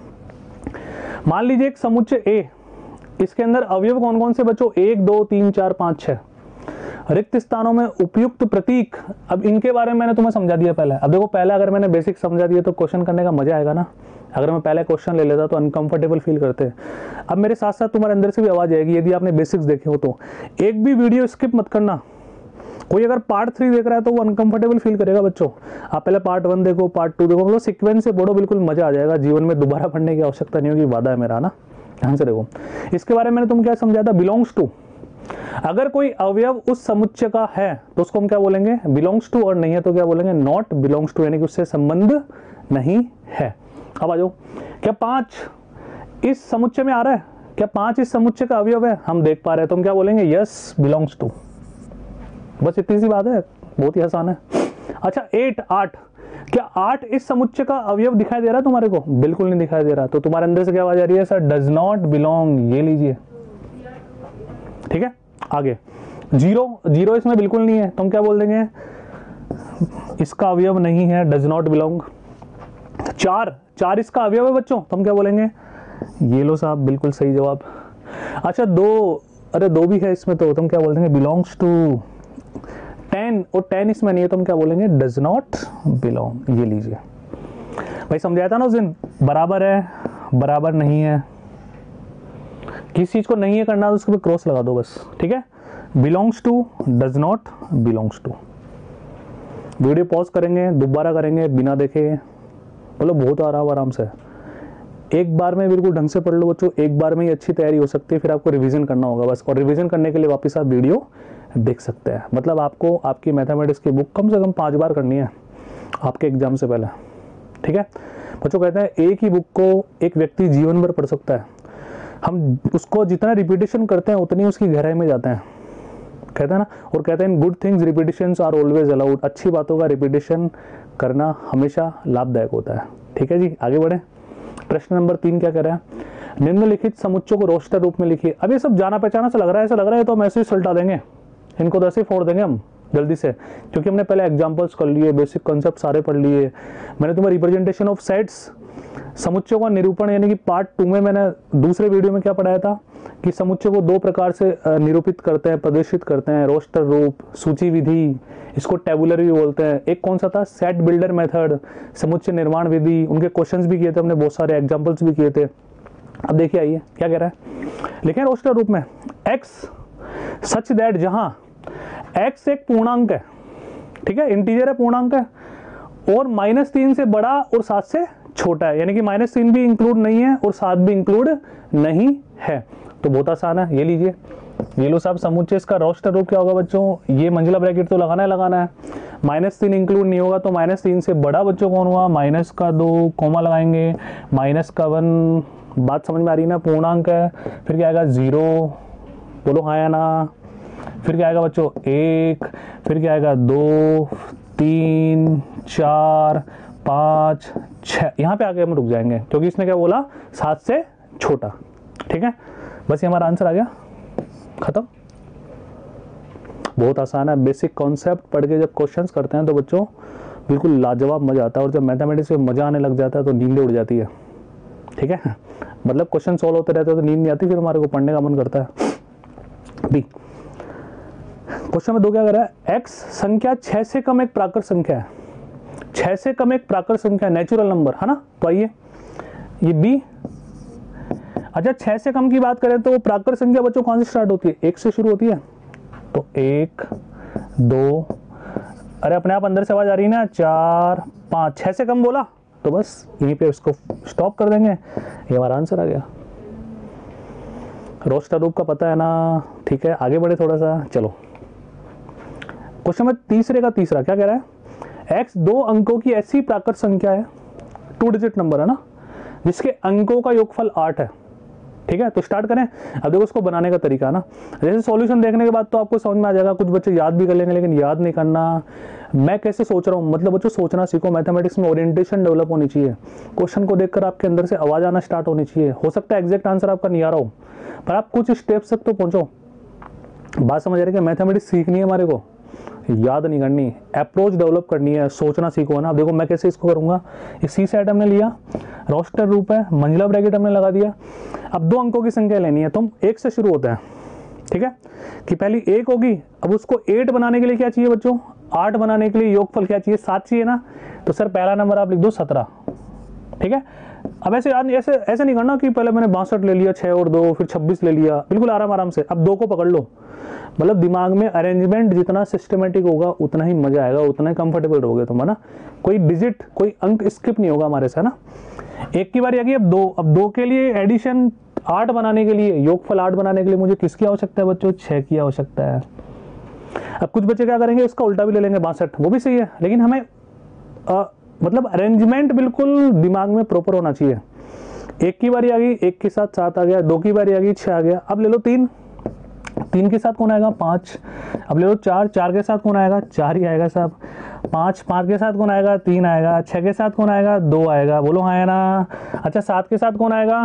है, मान लीजिए एक समुच्चय ए, इसके अंदर अवयव कौन कौन से बच्चों, एक दो तीन चार पांच छह। रिक्त स्थानों में उपयुक्त प्रतीक, अब इनके बारे में मैंने तुम्हें समझा दिया पहले। अब देखो, पहले अगर मैंने बेसिक समझा दिया तो क्वेश्चन करने का मजा आएगा ना। अगर मैं पहले क्वेश्चन ले लेता तो अनकंफर्टेबल फील करते। अब मेरे साथ साथ तुम्हारे अंदर से भी आवाज आएगी, यदि आपने बेसिक्स देखे हो तो। एक भी वीडियो स्किप मत करना। कोई अगर पार्ट थ्री देख रहा है तो वो अनकंफर्टेबल फील करेगा बच्चों। आप पहले पार्ट वन देखो, पार्ट टू देखो, मतलब सीक्वेंस से पढ़ो, बिल्कुल मजा आ जाएगा। जीवन में दोबारा पढ़ने की आवश्यकता नहीं होगी, वादा है मेरा ना। ध्यान से देखो, इसके बारे में मैंने तुम क्या समझाया था, बिलोंग्स टू। अगर कोई अवयव उस समुच्चय का है तो उसको हम क्या बोलेंगे, बिलोंग्स टू, और नहीं है तो क्या बोलेंगे, नॉट बिलोंग्स टू, यानी कि उससे संबंध नहीं है। अब आ जाओ, क्या पांच इस समुच्चय में आ रहा है, क्या पांच इस समुच्चय का अवयव है, हम देख पा रहे हैं तो हम क्या बोलेंगे, यस बिलोंग्स टू। बस इतनी सी बात है, बहुत ही आसान है। अच्छा, एट आठ, क्या आठ इस समुच्चय का अवयव दिखाई दे रहा है तुम्हारे को, बिल्कुल नहीं दिखाई दे रहा। तो तुम्हारे अंदर से क्या आवाज आ रही है, सर डज नॉट बिलोंग, ये लीजिए, ठीक है। आगे जीरो, जीरो इसमें बिल्कुल नहीं है तो हम क्या बोल देंगे, इसका अवयव नहीं है, डज नॉट बिलोंग। चार, चार इसका अवयव है बच्चों तो हम क्या बोलेंगे, ये लो साहब, बिल्कुल सही जवाब। अच्छा दो, अरे दो भी है इसमें तो तुम क्या बोल देंगे, बिलोंग्स टू। टेन, और टेन इसमें नहीं है तो हम क्या बोलेंगे, डज नॉट बिलोंग, ये लीजिए। भाई समझाया था ना उस दिन, बराबर है, बराबर नहीं है, किस चीज को नहीं है करना तो उसके पे क्रॉस लगा दो बस, ठीक है। Belongs to, does not belongs to. Video pause करेंगे, दोबारा करेंगे बिना देखे, मतलब बहुत आ रहा है आराम से। एक बार में बिल्कुल ढंग से पढ़ लो बच्चों, एक बार में ही अच्छी तैयारी हो सकती है, फिर आपको रिवीजन करना होगा बस। और रिवीजन करने के लिए वापस आप वीडियो देख सकते हैं। मतलब आपको आपकी मैथमेटिक्स की बुक कम से कम पांच बार करनी है आपके एग्जाम से पहले, ठीक है। बच्चों कहते हैं एक ही बुक को एक व्यक्ति जीवन भर पढ़ सकता है। हम उसको जितना रिपीटेशन करते हैं उतनी उसकी गहराई में जाते हैं, कहते हैं ना। और कहते हैं good things repetitions are always allowed, अच्छी बातों का रिपीटेशन करना हमेशा लाभदायक होता है, ठीक है जी। आगे बढ़े, प्रश्न नंबर तीन क्या कह रहा है, निम्नलिखित समुच्चयों को रोस्टर रूप में लिखिए। अब ये सब जाना पहचाना सा लग रहा है, ऐसा लग रहा है तो हम ऐसे ही सल्टा देंगे, इनको तो ऐसे ही फोड़ देंगे हम जल्दी से, क्योंकि हमने पहले एग्जांपल्स कर लिए, बेसिक कॉन्सेप्ट सारे पढ़ लिए। मैंने तुम्हें रिप्रेजेंटेशन ऑफ सेट्स, समुच्चयों का निरूपण, यानी कि पार्ट टू में मैंने दूसरे वीडियो में क्या पढ़ाया था कि समुच्चय को दो प्रकार से निरूपित करते हैं, प्रदर्शित करते हैं, रोस्टर रूप, सूची विधि, इसको टेबुलर भी बोलते हैं। एक कौन सा था, सेट बिल्डर मेथड, समुच्चय निर्माण विधि, उनके क्वेश्चंस भी किए थे हमने, बहुत सारे एग्जांपल्स भी किए थे। अब देखिए आइए क्या कह रहा है, लिखें रोस्टर रूप में, एक्स सच दैट, जहां एक्स एक पूर्णांक है, ठीक है, इंटीजर है, पूर्णांक है, और माइनस तीन से बड़ा और सात से छोटा है, यानी कि माइनस तीन भी इंक्लूड नहीं है और सात भी इंक्लूड नहीं है। तो बहुत आसान है, ये लीजिए, ये लो साहब समुच्चय, इसका रोस्टर रूप क्या होगा बच्चों, ये मंजिला ब्रैकेट तो लगाना है लगाना है। माइनस तीन इंक्लूड नहीं होगा तो माइनस तीन से बड़ा बच्चों कौन हुआ, माइनस का दो, कोमा लगाएंगे, माइनस का वन, बात समझ में आ रही है ना, पूर्णांक है। फिर क्या आएगा, जीरो, बोलो हाँ या ना। फिर क्या आएगा बच्चों, एक, फिर क्या आएगा, दो, तीन, चार, पाँच, छः, यहाँ पे आके हम रुक जाएंगे क्योंकि इसने क्या बोला, सात से छोटा, ठीक है। बस ये हमारा आंसर आ गया, खत्म। बहुत आसान है, बेसिक कॉन्सेप्ट पढ़ के जब क्वेश्चंस करते हैं तो बच्चों बिल्कुल लाजवाब मजा आता है, और जब मैथमेटिक्स में मजा आने लग जाता है तो नींद उड़ जाती है, ठीक है। मतलब क्वेश्चन सॉल्व होते रहते हैं तो नींद नहीं आती, फिर हमारे को पढ़ने का मन करता है। बी क्वेश्चन में दो क्या कर रहा है, एक्स संख्या छह से कम एक प्राकृत संख्या है, छह से कम एक प्राकृत संख्या, नेचुरल नंबर है ना। तो आइए ये बी। अच्छा, छह से कम की बात करें तो प्राकृत संख्या बच्चों कौन से स्टार्ट होती है, एक से शुरू होती है। तो एक, दो, अरे अपने आप अंदर से आवाज आ रही है ना, चार, पांच, छह से कम बोला तो बस यहीं पे उसको स्टॉप कर देंगे, ये हमारा आंसर आ गया। रोस्टर रूप का पता है ना, ठीक है। आगे बढ़े थोड़ा सा, चलो क्वेश्चन में तीसरे का तीसरा क्या कह रहा है, एक्स दो अंकों की ऐसी प्राकृत संख्या है, टू डिजिट नंबर है ना, जिसके अंकों का योगफल आठ है। ठीक है, तो स्टार्ट करें। अब देखो उसको बनाने का तरीका ना, जैसे सॉल्यूशन देखने के बाद तो आपको समझ में आ जाएगा, कुछ बच्चे याद भी कर लेंगे लेकिन याद नहीं करना मैं कैसे सोच रहा हूँ, मतलब बच्चों सोचना सीखो। मैथमेटिक्स में ओरिएंटेशन डेवलप होनी चाहिए, क्वेश्चन को देखकर आपके अंदर से आवाज आना स्टार्ट होनी चाहिए। हो सकता है एग्जैक्ट आंसर आपका नहीं आ रहा हो, पर आप कुछ स्टेप्स तक तो पहुंचो। बात समझ आ रही है कि मैथमेटिक्स सीखनी है हमारे को, याद नहीं करनी, अप्रोच डेवलप करनी है, सोचना सीखो ना। अब देखो मैं कैसे इसको करूंगा, ये सी सेट हमने लिया, रोस्टर रूप है, मंजिला ब्रैकेट हमने लगा दिया। अब दो अंकों की संख्या लेनी है, तो हम एक से शुरू होते हैं, ठीक है, कि पहली एक होगी। अब उसको एट बनाने के लिए क्या चाहिए बच्चों, आठ बनाने के लिए योगफल क्या चाहिए, सात चाहिए ना, तो सर पहला नंबर आप लिख दो सत्रह, ठीक है। अब ऐसे याद ऐसे ऐसे नहीं करना कि पहले मैंने बासठ ले लिया, छः और दो, फिर छब्बीस ले लिया, बिल्कुल आराम आराम से। अब दो को पकड़ लो, मतलब दिमाग में अरेंजमेंट जितना सिस्टमेटिक होगा उतना ही मजा आएगा, उतना ही कंफर्टेबल रहोगे तुम, है ना। कोई डिजिट कोई अंक स्किप नहीं होगा हमारे से, है ना। एक की बारी आ गई, अब दो। अब दो के लिए एडिशन आठ बनाने के लिए, योगफल आठ बनाने के लिए मुझे किसकी आवश्यकता है बच्चों, छः की आवश्यकता है। अब कुछ बच्चे क्या करेंगे, इसका उल्टा भी ले लेंगे, बासठ, वो भी सही है, लेकिन हमें आ, मतलब अरेंजमेंट बिल्कुल दिमाग में प्रॉपर होना चाहिए। एक की बारी आ गई, एक के साथ सात आ गया, दो की बारी आ गई, छः आ गया। अब ले लो तीन, तीन के साथ कौन आएगा, पाँच। अब ले लो चार, चार के साथ कौन आएगा, चार ही आएगा साहब। पाँच, पाँच के साथ कौन आएगा, तीन आएगा। छः के साथ कौन आएगा, दो आएगा, बोलो हाँ है ना। अच्छा सात के साथ कौन आएगा,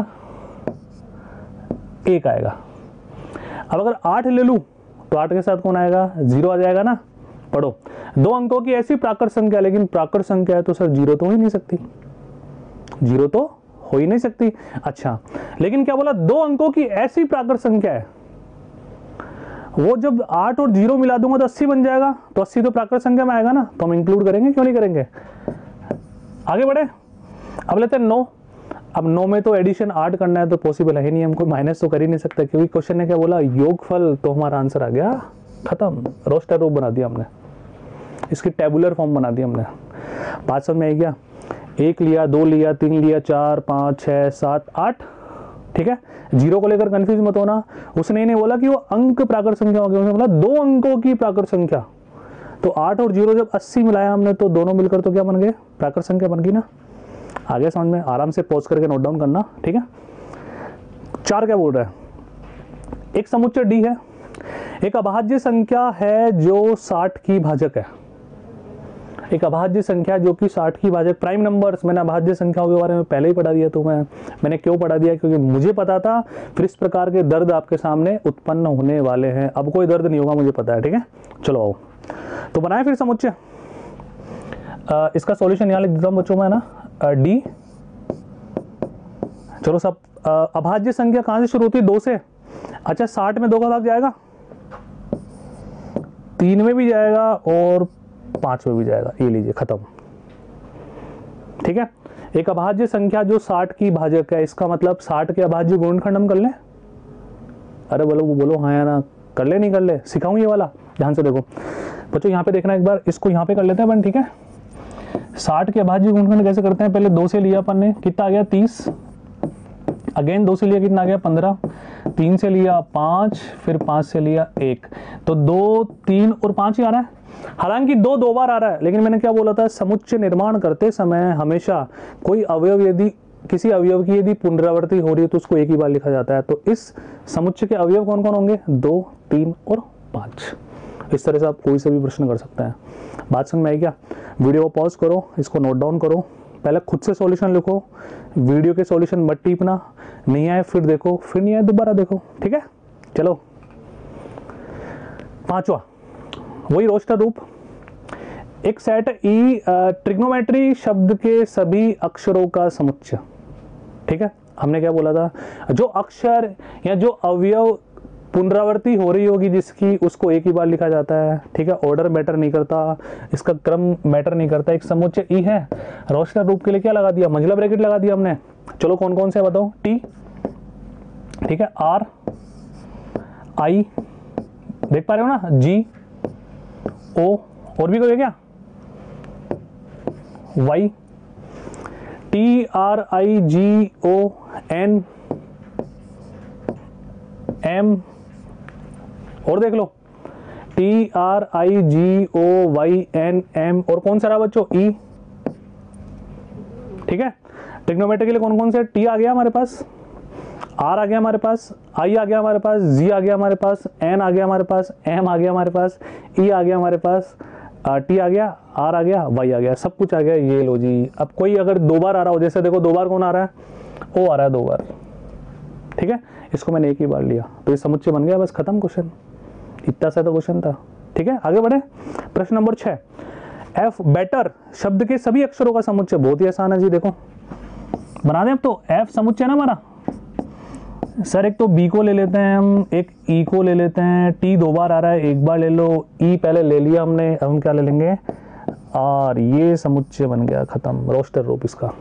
एक आएगा। अब अगर आठ ले लूँ तो आठ के साथ कौन आएगा, जीरो आ जाएगा ना। पढ़ो, दो अंकों की ऐसी प्राकृत संख्या, लेकिन प्राकृत संख्या है तो सर जीरो तो हो ही नहीं सकती, जीरो तो हो ही नहीं सकती। अच्छा लेकिन क्या बोला, दो अंकों की ऐसी प्राकृत संख्या है, वो जब आठ और जीरो मिला दूंगा तो अस्सी बन जाएगा, तो अस्सी तो प्राकृत संख्या में आएगा ना, तो हम इंक्लूड करेंगे, क्यों नहीं करेंगे। आगे बढ़े, अब लेते हैं नौ। अब नौ में तो एडिशन आठ करना है तो पॉसिबल है ही नहीं, हमको माइनस तो कर ही नहीं सकता, क्योंकि क्वेश्चन ने क्या बोला, योगफल, तो हमारा आंसर आ गया खत्म, रोस्टर रूप बना दिया हमने, इसकी टेबुलर फॉर्म बना दी हमने। बात समझ में आई क्या, एक लिया, दो लिया, तीन लिया, चार, पाँच, छः, सात, आठ, ठीक है। जीरो को लेकर कंफ्यूज मत होना, उसने नहीं बोला कि वो अंक प्राकृत संख्या होगी, उसने बोला दो अंकों की प्राकृत संख्या। तो आठ और जीरो जब अस्सी मिलाया हमने तो दोनों मिलकर तो क्या बन गए, प्राकृत संख्या बन गई ना। आगे समझ में, आराम से पॉज करके नोट डाउन करना, ठीक है। चार क्या बोल रहा है, एक समुच्चय डी है, एक अभाज्य संख्या है जो साठ की भाजक है, एक अभाज्य संख्या जो कि साठ की भाजक, प्राइम नंबर्स। मैंने अभाज्य संख्याओं के बारे में पहले ही पढ़ा दिया, तो मैं मैंने क्यों पढ़ा दिया, क्योंकि मुझे पता था फिर इस प्रकार के दर्द आपके सामने उत्पन्न होने वाले हैं। अब कोई दर्द नहीं होगा, मुझे पता है, ठीक है। चलो आओ, तो बनाए फिर समुच्चय। इसका सॉल्यूशन यहाँ लिख देता हूँ बच्चों में ना, डी। चलो सब, अभाज्य संख्या कहां से शुरू होती है, दो से। अच्छा साठ में दो का भाग जाएगा, तीन में भी जाएगा और पांच में भी जाएगा, ये लीजिए खत्म, ठीक है। एक अभाज्य संख्या जो साठ की भाजक है, इसका मतलब साठ के अभाज्य गुणनखंड हम कर लें। अरे बोलो वो बोलो हाँ या ना, कर ले नहीं कर ले, सिखाऊं ये वाला, ध्यान से देखो बच्चों, यहाँ पे देखना एक बार, इसको यहाँ पे कर लेते हैं अपन, ठीक है। साठ के अभाज्य गुणनखंड कैसे करते हैं, पहले दो से लिया अपन ने, कितना आ गया तीस, अगेन दो से लिया कितना आ गया पंद्रह, तीन से लिया पांच, फिर पांच से लिया एक, तो दो, तीन और पांच ही आ रहा है। हालांकि दो दो बार आ रहा है, लेकिन मैंने क्या बोला था, समुच्चय निर्माण करते समय हमेशा कोई अवयव यदि किसी अवयव की यदि पुनरावृत्ति हो रही है तो उसको एक ही बार लिखा जाता है। तो इस समुच्चय के अवयव कौन कौन होंगे, दो, तीन और पांच। इस तरह से आप कोई से भी प्रश्न कर सकते हैं। बात समझ में आई क्या, वीडियो को पॉज करो, इसको नोट डाउन करो, पहले खुद से सॉल्यूशन लिखो, वीडियो के सॉल्यूशन मत टीपना, नहीं आए फिर देखो, फिर नहीं आए दोबारा देखो, ठीक है। चलो पांचवा, वही रोस्टर रूप, एक सेट ई ट्रिग्नोमेट्री शब्द के सभी अक्षरों का समुच्चय, ठीक है। हमने क्या बोला था, जो अक्षर या जो अवयव पुनरावृत्ति हो रही होगी जिसकी, उसको एक ही बार लिखा जाता है, ठीक है। ऑर्डर मैटर नहीं करता, इसका क्रम मैटर नहीं करता। एक समुच्चय ई है, रोस्टर रूप के लिए क्या लगा दिया, मंजिला ब्रैकेट लगा दिया हमने। चलो कौन कौन से बताओ, टी, ठीक है, आर, आई, देख पा रहे हो ना, जी, ओ, और भी कोई है क्या, Y, T, R, I, G, O, N, M, और देख लो, T, R, I, G, O, Y, N, M, और कौन सा रहा बच्चों, ई, ठीक है। ट्रिग्नोमेट्री के लिए कौन कौन से, टी आ गया हमारे पास, आर आ गया हमारे पास, आई आ गया हमारे पास, जी आ गया हमारे पास, एन आ गया हमारे पास, एम आ गया हमारे पास, ई आ गया हमारे पास, टी आ गया, आर आ गया, वाई आ गया, सब कुछ आ गया। ये लो जी। अब कोई अगर दो बार आ रहा हो, जैसे देखो दो बार कौन आ रहा है, ओ आ रहा है दो बार, ठीक है, इसको मैंने एक ही बार लिया तो ये समुच्चय बन गया, बस खत्म क्वेश्चन। इतना सा तो क्वेश्चन था, ठीक है। आगे बढ़े, प्रश्न नंबर छह, एफ बेटर शब्द के सभी अक्षरों का समुच्चय। बहुत ही आसान है जी, देखो बना दें अब तो। एफ समुच्चय ना हमारा सर, एक तो बी को ले लेते हैं हम, एक ई को ले लेते हैं, टी दो बार आ रहा है, एक बार ले लो, ई पहले ले लिया हमने, अब हम क्या ले लेंगे, और ये समुच्चय बन गया, खत्म, रोस्टर रूप इसका।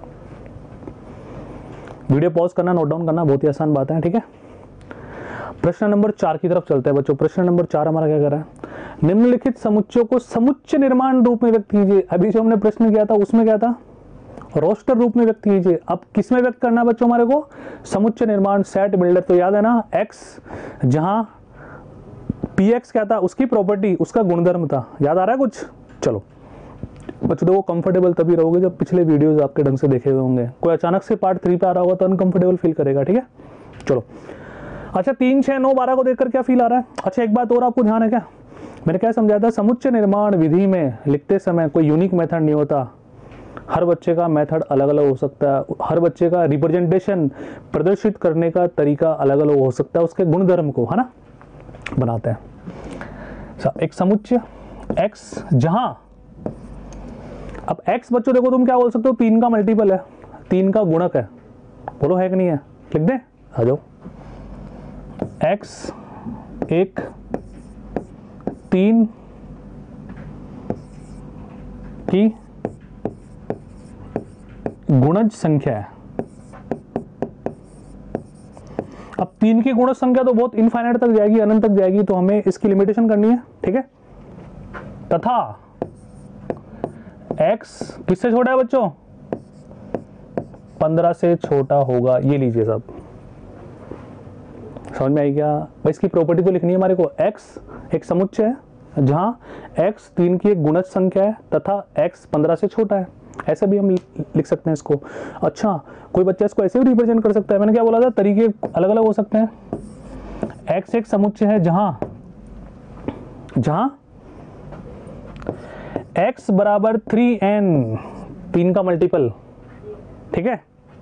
वीडियो पॉज करना, नोट डाउन करना, बहुत ही आसान बात है, ठीक है। प्रश्न नंबर चार की तरफ चलते हैं बच्चों। प्रश्न नंबर चार हमारा क्या कर रहा है, निम्नलिखित समुच्चयों को समुच्चय निर्माण रूप में व्यक्त कीजिए। अभी जो हमने प्रश्न किया था उसमें क्या था, रोस्टर रूप में व्यक्त कीजिए। अब किस में व्यक्त करना है बच्चों हमारे को, समुच्चय निर्माण, सेट बिल्डर। तो याद है ना, एक्स जहां पी एक्स क्या था, उसकी प्रॉपर्टी, उसका गुणधर्म था। याद आ रहा है कुछ? चलो बच्चों देखो, कंफर्टेबल तभी रहोगे जब पिछले वीडियोस आपके ढंग से देखे हुए होंगे। कोई अचानक से पार्ट थ्री पे आ रहा होगा तो अनकंफर्टेबल फील करेगा, ठीक है। चलो अच्छा, तीन छह नौ बारह को देखकर क्या फील आ रहा है? अच्छा एक बात और आपको ध्यान है क्या, मैंने क्या समझाया था, समुच्चय निर्माण विधि में लिखते समय कोई यूनिक मेथड नहीं होता। हर बच्चे का मेथड अलग अलग हो सकता है, हर बच्चे का रिप्रेजेंटेशन प्रदर्शित करने का तरीका अलग अलग हो सकता है, उसके गुणधर्म को, है ना, बनाते हैं। एक समुच्चय x जहां, अब x बच्चों देखो तुम क्या बोल सकते हो, तीन का मल्टीपल है, तीन का गुणक है, बोलो है कि नहीं है, लिख दे, आ जाओ। x एक तीन की गुणज संख्या है। अब तीन की गुणज संख्या तो बहुत इनफाइनाइट तक जाएगी, अनंत तक जाएगी, तो हमें इसकी लिमिटेशन करनी है, ठीक है। तथा x किससे छोटा है बच्चों, पंद्रह से छोटा होगा। ये लीजिए सब, समझ में आई क्या भाई? इसकी प्रॉपर्टी तो लिखनी है हमारे को। x एक समुच्चय है जहां x तीन की एक गुणज संख्या है तथा x पंद्रह से छोटा है, ऐसे भी हम लिख सकते हैं इसको। अच्छा कोई बच्चा इसको ऐसे भी रिप्रेजेंट कर सकता है, मैंने क्या बोला था, तरीके अलग अलग हो सकते हैं। x एक समुच्चय है जहां जहां x बराबर थ्री एन, तीन का मल्टीपल, ठीक है।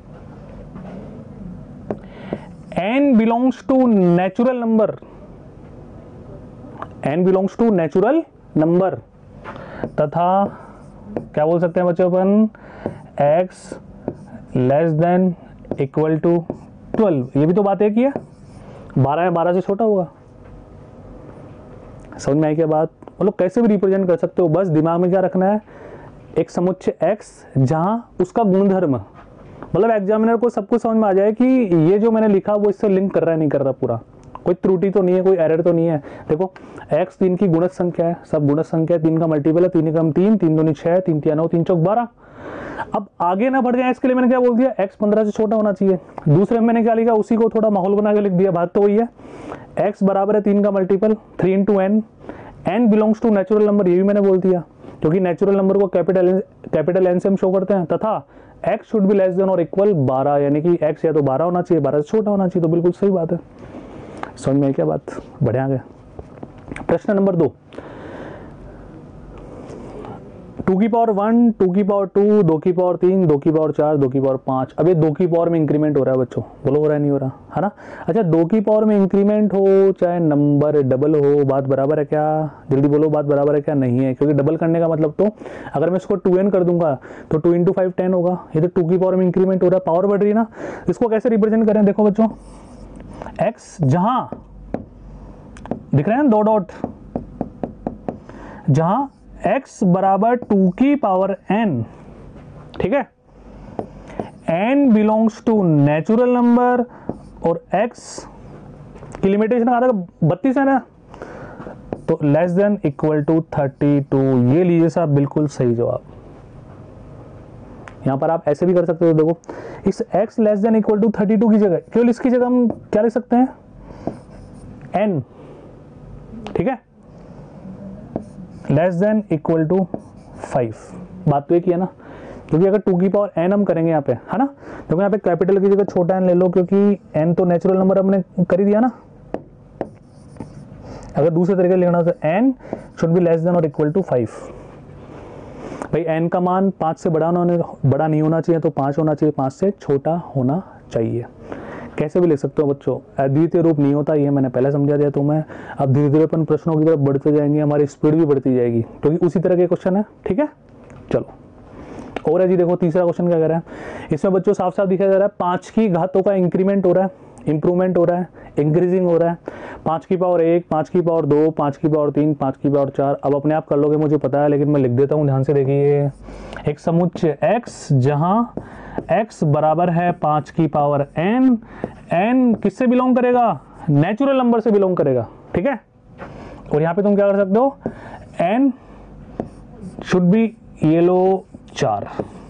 n belongs to natural number, n belongs to natural number, तथा क्या बोल सकते हैं बच्चों अपन, x less than equal to twelve. ये भी तो बात एक ही है, बारह है, बारह से छोटा होगा। समझ में आई क्या बात? मतलब कैसे भी रिप्रेजेंट कर सकते हो, बस दिमाग में क्या रखना है, एक समुच्चय x जहां उसका गुणधर्म, मतलब एग्जामिनर को सब कुछ समझ में आ जाए कि ये जो मैंने लिखा वो इससे लिंक कर रहा है नहीं कर रहा, पूरा कोई त्रुटि तो नहीं है, कोई एरर तो नहीं है। देखो x तीन की गुणज संख्या है, सब गुणज संख्या है, तीन का मल्टीपल है, तीन कम तीन, तीन दूनी छह, तीन तिया नौ, तीन चौक बारह। अब आगे ना बढ़ जाए इसके लिए मैंने क्या बोल दिया, x पंद्रह से छोटा होना चाहिए। दूसरे में मैंने क्या लिखा, उसी को थोड़ा माहौल बना के लिख दिया, बात तो वही है। x बराबर है तीन का multiple, three into n, n belongs to natural number, ये भी मैंने बोल दिया, क्योंकि नेचुरल नंबर को कैपिटल कैपिटल एन से हम शो करते हैं, तथा x should be less than और इक्वल बारह, यानी कि x या तो बारह होना चाहिए, बारह से छोटा होना चाहिए, तो बिल्कुल सही बात है। समझ में क्या बात? बढ़िया गया। प्रश्न नंबर दो, टू की पावर वन, टू की पावर टू, दो की पावर तीन, दो की पावर चार, दो की पावर पांच। अब ये दो की पावर में इंक्रीमेंट हो रहा है बच्चों, बोलो हो रहा है नहीं हो रहा, है ना? अच्छा दो की पावर में इंक्रीमेंट हो चाहे नंबर डबल हो, बात बराबर है क्या? जल्दी बोलो, बात बराबर है क्या? नहीं है, क्योंकि डबल करने का मतलब तो अगर मैं इसको टू एन कर दूंगा तो टू इंटू फाइव टेन होगा। ये तो टू की पावर में इंक्रीमेंट हो रहा है, पावर बढ़ रही है ना। इसको कैसे रिप्रेजेंट करें, देखो बच्चों, एक्स जहां दिख रहे हैं दो डॉट, जहां x बराबर टू की पावर n, ठीक है, n belongs to natural number और x की लिमिटेशन आ रहा है बत्तीस है ना, तो less than equal to thirty two. ये लीजिए साहब बिल्कुल सही जवाब। यहां पर आप ऐसे भी कर सकते हो, देखो इस x less than equal to thirty two की जगह केवल इसकी जगह हम क्या लिख सकते हैं, n, ठीक है, less than equal to five. बात तो एक ही है ना, क्योंकि अगर टू की पावर एन हम करेंगे यहाँ पे, है ना, देखो यहाँ पे कैपिटल की जगह छोटा एन ले लो, क्योंकि एन तो नेचुरल नंबर हमने कर ही दिया ना। अगर दूसरे तरीके लिखना तो n should be less than और इक्वल टू फाइव। भाई एन का मान पाँच से बड़ा होना बड़ा नहीं होना चाहिए, तो पाँच होना चाहिए, पाँच से छोटा होना चाहिए। कैसे भी लिख सकते हो बच्चों, अद्वितीय रूप नहीं होता, ये मैंने पहले समझा दिया तुम्हें। अब धीरे धीरे अपन प्रश्नों की तरफ बढ़ते जाएंगे, हमारी स्पीड भी बढ़ती जाएगी, क्योंकि तो उसी तरह के क्वेश्चन है। ठीक है, चलो और है जी। देखो तीसरा क्वेश्चन क्या कह रहा है, इसमें बच्चों साफ साफ दिखाया जा रहा है पाँच की घातों का इंक्रीमेंट हो रहा है, इंप्रूवमेंट हो रहा है, इंक्रीजिंग हो रहा है। पाँच की पावर एक, पाँच की पावर दो, पाँच की पावर तीन, पाँच की पावर चार। अब अपने आप कर लोगे मुझे पता है, लेकिन मैं लिख देता हूँ, ध्यान से देखिए। एक समुच्चय x जहां x बराबर है पाँच की पावर n, n किससे बिलोंग करेगा, नेचुरल नंबर से बिलोंग करेगा। ठीक है, और यहाँ पे तुम क्या कर सकते हो, n शुड बी ये लो चार।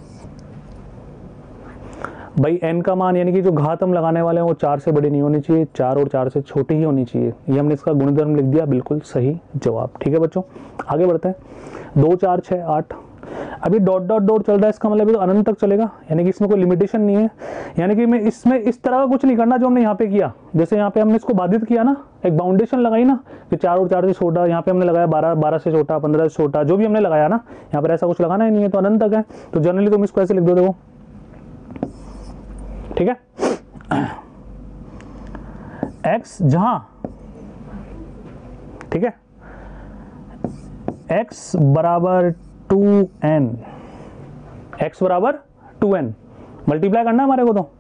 भाई n का मान यानी कि जो घात हम लगाने वाले हैं वो चार से बड़ी नहीं होनी चाहिए, चार और चार से छोटी ही होनी चाहिए। ये हमने इसका गुणधर्म लिख दिया, बिल्कुल सही जवाब। ठीक है बच्चों, आगे बढ़ते हैं। दो चार छः आठ, अभी डॉट डॉट डॉट चल रहा है, इसका मतलब तो अनंत तक चलेगा, यानी कि इसमें कोई लिमिटेशन नहीं है। यानी कि मैं इसमें इस तरह का कुछ नहीं करना जो हमने यहाँ पे किया। जैसे यहाँ पे हमने इसको बाधित किया ना, एक बाउंडेशन लगाई ना कि चार और चार से छोटा, यहाँ पे हमने लगाया बारह, बारह से छोटा, पंद्रह से छोटा, जो भी हमने लगाया ना, यहाँ पर ऐसा कुछ लगाना ही नहीं है, तो अनंत तक है। तो जनरली तुम इसको ऐसे लिख दो, देखो। ठीक है, x जहां, ठीक है, x बराबर टू एन, x बराबर टू एन, मल्टीप्लाई करना है हमारे को, तो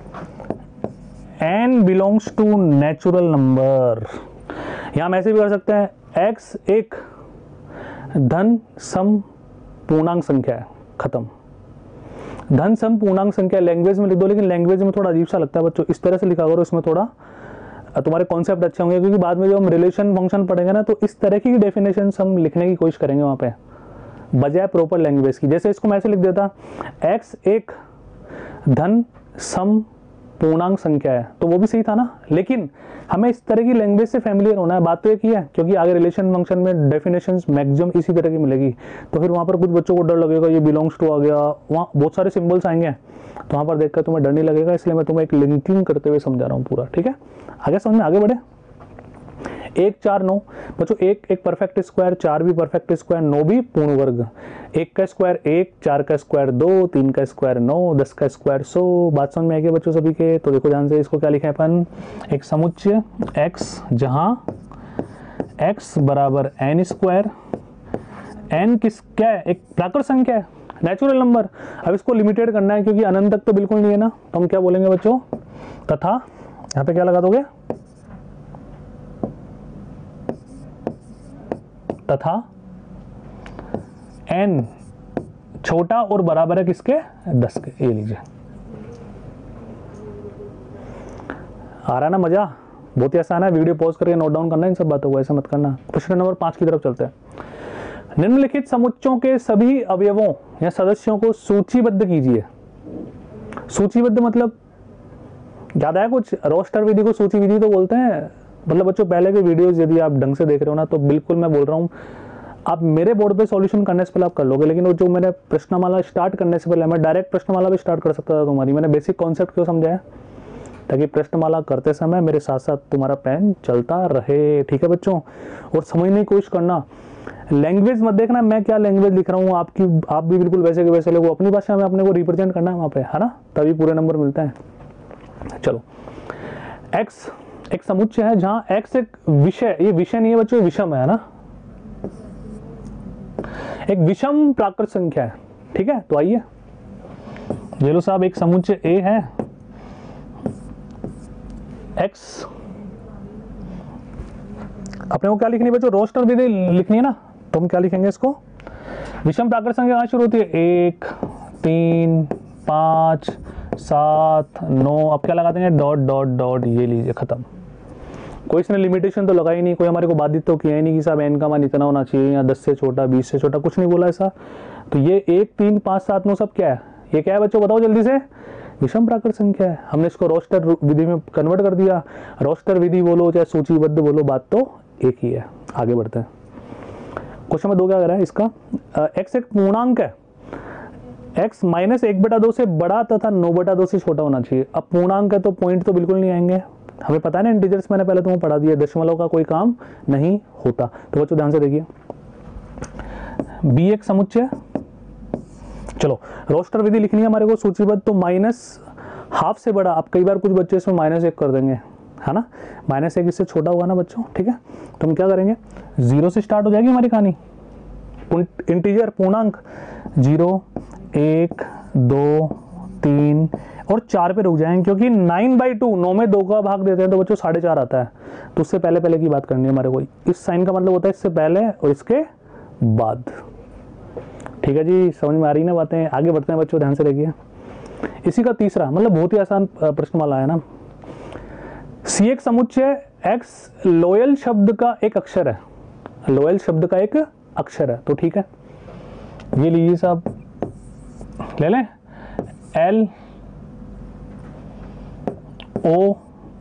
n belongs to natural number. यहां हम ऐसे भी कर सकते हैं, x एक धन सम पूर्णांक संख्या है, खत्म। धन सम पूर्णांक संख्या लैंग्वेज में लिख दो, लेकिन लैंग्वेज में थोड़ा अजीब सा लगता है बच्चों, इस तरह से लिखा करो, इसमें थोड़ा तुम्हारे कॉन्सेप्ट अच्छे होंगे, क्योंकि बाद में जब हम रिलेशन फंक्शन पढ़ेंगे ना, तो इस तरह की डेफिनेशन हम लिखने की कोशिश करेंगे वहां पे, बजाय प्रॉपर लैंग्वेज की। जैसे इसको मैं ऐसे लिख देता, x एक धन सम पूर्णांक संख्या है, तो वो भी सही था ना, लेकिन हमें इस तरह की लैंग्वेज से फैमिलियर होना है। बात तो एक ही है, क्योंकि आगे रिलेशन फंक्शन में डेफिनेशंस मैक्सिमम इसी तरह की मिलेगी, तो फिर वहां पर कुछ बच्चों को डर लगेगा, ये बिलोंग्स टू आ गया, वहाँ बहुत सारे सिंबल्स आएंगे, तो वहां पर देखकर तुम्हें डर नहीं लगेगा, इसलिए मैं तुम्हें एक लिंकिंग करते हुए समझा रहा हूँ पूरा। ठीक है, आगे समझ में, आगे बढ़े। एक चार नौ बच्चों, एक एक परफेक्ट स्क्वायर, चार भी परफेक्ट स्क्वायर, नौ भी पूर्ण वर्ग। एक का स्क्वायर एक, चार का स्क्वायर दो, तीन का स्क्वायर नौ, दस का स्क्वायर सौ। बात समझ में आई बच्चों सभी के? तो देखो ध्यान से, इसको क्या लिखा है अपन, एक समुच्चय x जहां x बराबर एन स्क्वायर, एन किस क्या है, एक प्राकृत संख्या है, नेचुरल नंबर। अब इसको लिमिटेड करना है, क्योंकि अनंत तक तो बिल्कुल नहीं है ना, तो हम क्या बोलेंगे बच्चों, तथा यहाँ पे क्या लगा दोगे, तथा n छोटा और बराबर है किसके, दस के। ये लीजिए, आ रहा है ना मजा, बहुत ही आसान है। वीडियो पॉज करके नोट डाउन करना इन सब बातों को, ऐसा मत करना। प्रश्न नंबर पांच की तरफ चलते हैं। निम्नलिखित समुच्चयों के सभी अवयवों या सदस्यों को सूचीबद्ध कीजिए। सूचीबद्ध मतलब याद आया कुछ, रोस्टर विधि को सूची विधि तो बोलते हैं। मतलब बच्चों पहले के वीडियोस यदि आप ढंग से देख रहे हो ना, तो बिल्कुल मैं बोल रहा हूँ, आप मेरे बोर्ड पे सॉल्यूशन करने से पहले आप कर लोगे, लेकिन वो जो मैंने प्रश्नमाला स्टार्ट करने से पहले मैं डायरेक्ट प्रश्नमाला भी स्टार्ट कर सकता था तुम्हारी। मैंने बेसिक कॉन्सेप्ट क्यों समझाया, ताकि प्रश्नमाला करते समय मेरे साथ साथ तुम्हारा पेन चलता रहे। ठीक है बच्चों, और समझने की कोशिश करना, लैंग्वेज मत देखना मैं क्या लैंग्वेज लिख रहा हूँ, आपकी आप भी बिल्कुल वैसे के वैसे लोग अपनी भाषा में अपने को रिप्रेजेंट करना है वहाँ पे, है ना, तभी पूरे नंबर मिलते हैं। चलो, एक्स एक समुच्चय है जहां x एक विषय, ये विषय नहीं है बच्चों, विषम है ना, एक विषम प्राकृत संख्या है। ठीक है, तो आइए ये लो साहब, एक समुच्चय A है, x अपने को क्या लिखनी है बच्चों, रोस्टर विधि लिखनी है ना, तो हम क्या लिखेंगे इसको, विषम प्राकृत संख्या कहां शुरू होती है, एक, तीन, पांच, सात, नौ। अब क्या लगा देंगे, डॉट डॉट डॉट, ये लीजिए खत्म। कोई इसने लिमिटेशन तो लगाई नहीं, कोई हमारे को बाधित तो किया ही नहीं कि साहब एन का मान इतना होना चाहिए, या दस से छोटा, बीस से छोटा, कुछ नहीं बोला ऐसा। तो ये एक, तीन, पाँच, सात, नौ सब क्या है, ये क्या है बच्चों बताओ जल्दी से, विषम प्राकृत संख्या है। हमने इसको रोस्टर विधि में कन्वर्ट कर दिया। रोस्टर विधि बोलो चाहे सूचीबद्ध बोलो, बात तो एक ही है। आगे बढ़ते हैं। क्वेश्चन नंबर दो क्या कर रहा है इसका, एक्स एक पूर्णांक है, x माइनस एक बटा दो से बड़ा तथा नौ बटा दो से छोटा होना चाहिए। अब पूर्णांक है तो पॉइंट तो बिल्कुल नहीं आएंगे, हमें पता है ना इंटीजर्स, मैंने पहले तुम्हें पढ़ा दिया, दशमलव का कोई काम नहीं होता। तो बच्चों ध्यान से देखिए, b एक समुच्चय, चलो रोस्टर विधि लिखनी है हमारे को सूचीबद्ध, तो माइनस हाफ से बड़ा, अब कई बार कुछ बच्चे इसमें माइनस एक कर देंगे, है ना, माइनस एक इससे छोटा होगा ना बच्चों, ठीक है। तो हम क्या करेंगे, जीरो से स्टार्ट हो जाएगी हमारी कहानी, इंटीजर पूर्णांक, जीरो, एक, दो, तीन और चार पे रुक जाएंगे, क्योंकि नाइन बाई टू, नौ में दो का भाग देते हैं तो बच्चों साढ़े चार आता है, तो उससे पहले पहले की बात करनी है हमारे को, इस साइन का मतलब होता है इससे पहले और इसके बाद, ठीक है जी, समझ में आ रही ना बातें। आगे बढ़ते हैं बच्चों, ध्यान से देखिए, इसी का तीसरा, मतलब बहुत ही आसान प्रश्नमाला है ना, सी एक समुच्चय x लोयल शब्द का एक अक्षर है, लोयल शब्द का एक अक्षर है, तो ठीक है, ये लीजिए साहब, ले लें L O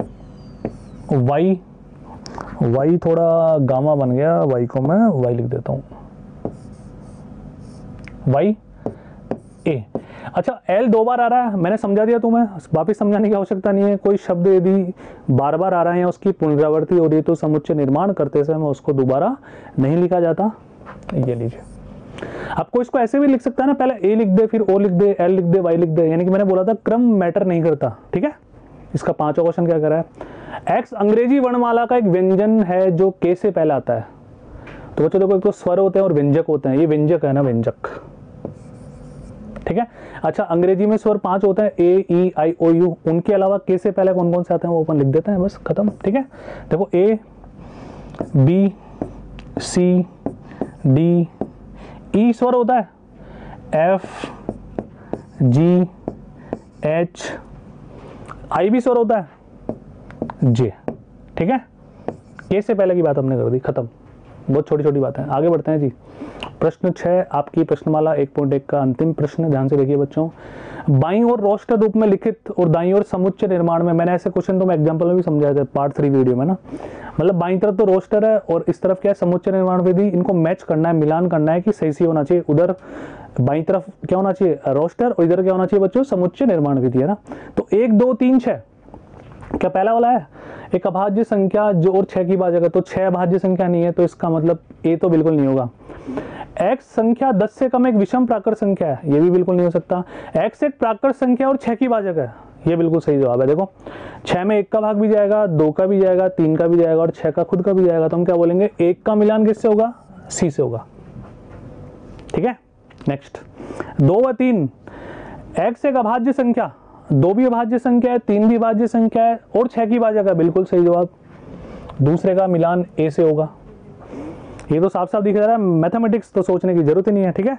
Y, Y थोड़ा गामा बन गया, Y को मैं Y लिख देता हूँ, Y A। अच्छा L दो बार आ रहा है, मैंने समझा दिया तुम्हें, वापिस समझाने की आवश्यकता नहीं है। कोई शब्द यदि बार बार आ रहा है या उसकी पुनरावृत्ति हो रही है तो समुच्चय निर्माण करते समय उसको दोबारा नहीं लिखा जाता। ये लीजिए, आपको इसको ऐसे भी लिख सकता है ना, पहले A लिख दे, फिर O लिख दे, L लिख दे, Y लिख दे, यानी कि मैंने बोला था क्रम मैटर नहीं करता, ठीक है। इसका पांचवा क्वेश्चन क्या कर रहा है, X अंग्रेजी वर्णमाला का एक व्यंजन है जो K से पहले आता है। तो बच्चों देखो, एक तो स्वर होते हैं और व्यंजक होते हैं, ये व्यंजक है ना, व्यंजक, ठीक है। अच्छा अंग्रेजी में स्वर पांच होते हैं, ए ई आई ओ यू, उनके अलावा के से पहले कौन कौन से आते हैं वो अपन लिख देते हैं, बस खत्म, ठीक है। देखो ए बी सी डी, ई स्वर होता है, एफ जी एच, आई भी स्वर होता है, जे, ठीक है। के से पहले की बात हमने कर दी, खत्म, बहुत छोटी छोटी बात है। आगे बढ़ते हैं जी, प्रश्न छह आपकी प्रश्नमाला एक पॉइंट एक का अंतिम प्रश्न, ध्यान से देखिए बच्चों, बाईं ओर रोस्टर रूप में लिखित और दाईं ओर समुच्चय निर्माण में, मैंने ऐसे क्वेश्चन तो मैं एग्जांपल में भी समझाए थे पार्ट थ्री वीडियो में ना, मतलब बाईं तरफ तो रोस्टर है और इस तरफ क्या है, समुच्चय निर्माण विधि, इनको मैच करना है, मिलान करना है कि सही सही होना चाहिए। उधर बाईं तरफ क्या होना चाहिए, रोस्टर, और इधर क्या होना चाहिए बच्चों, समुच्चय निर्माण विधि, है ना। तो एक दो तीन छह, क्या पहला वाला है एक अभाज्य संख्या जो और छह की भाजक है, तो छह अभाज्य संख्या नहीं है, तो इसका मतलब ए तो बिल्कुल नहीं होगा। x संख्या दस से कम एक विषम प्राकृत संख्या है, ये भी बिल्कुल नहीं हो सकता। x एक प्राकृत संख्या और छह की भाजक है, ये बिल्कुल सही जवाब है। देखो छह में एक का भाग भी जाएगा, दो का भी जाएगा, तीन का भी जाएगा और छह का खुद का भी जाएगा, तो हम क्या बोलेंगे, एक का मिलान किससे होगा, सी से होगा, ठीक है। नेक्स्ट दो व तीन, x एक अभाज्य संख्या, दो भी अभाज्य संख्या है, तीन भी अभाज्य संख्या है और छह की भाजक है, बिल्कुल सही जवाब, दूसरे का मिलान ए से होगा। ये तो साफ साफ दिख रहा है, मैथमेटिक्स तो सोचने की जरूरत ही नहीं है, ठीक है।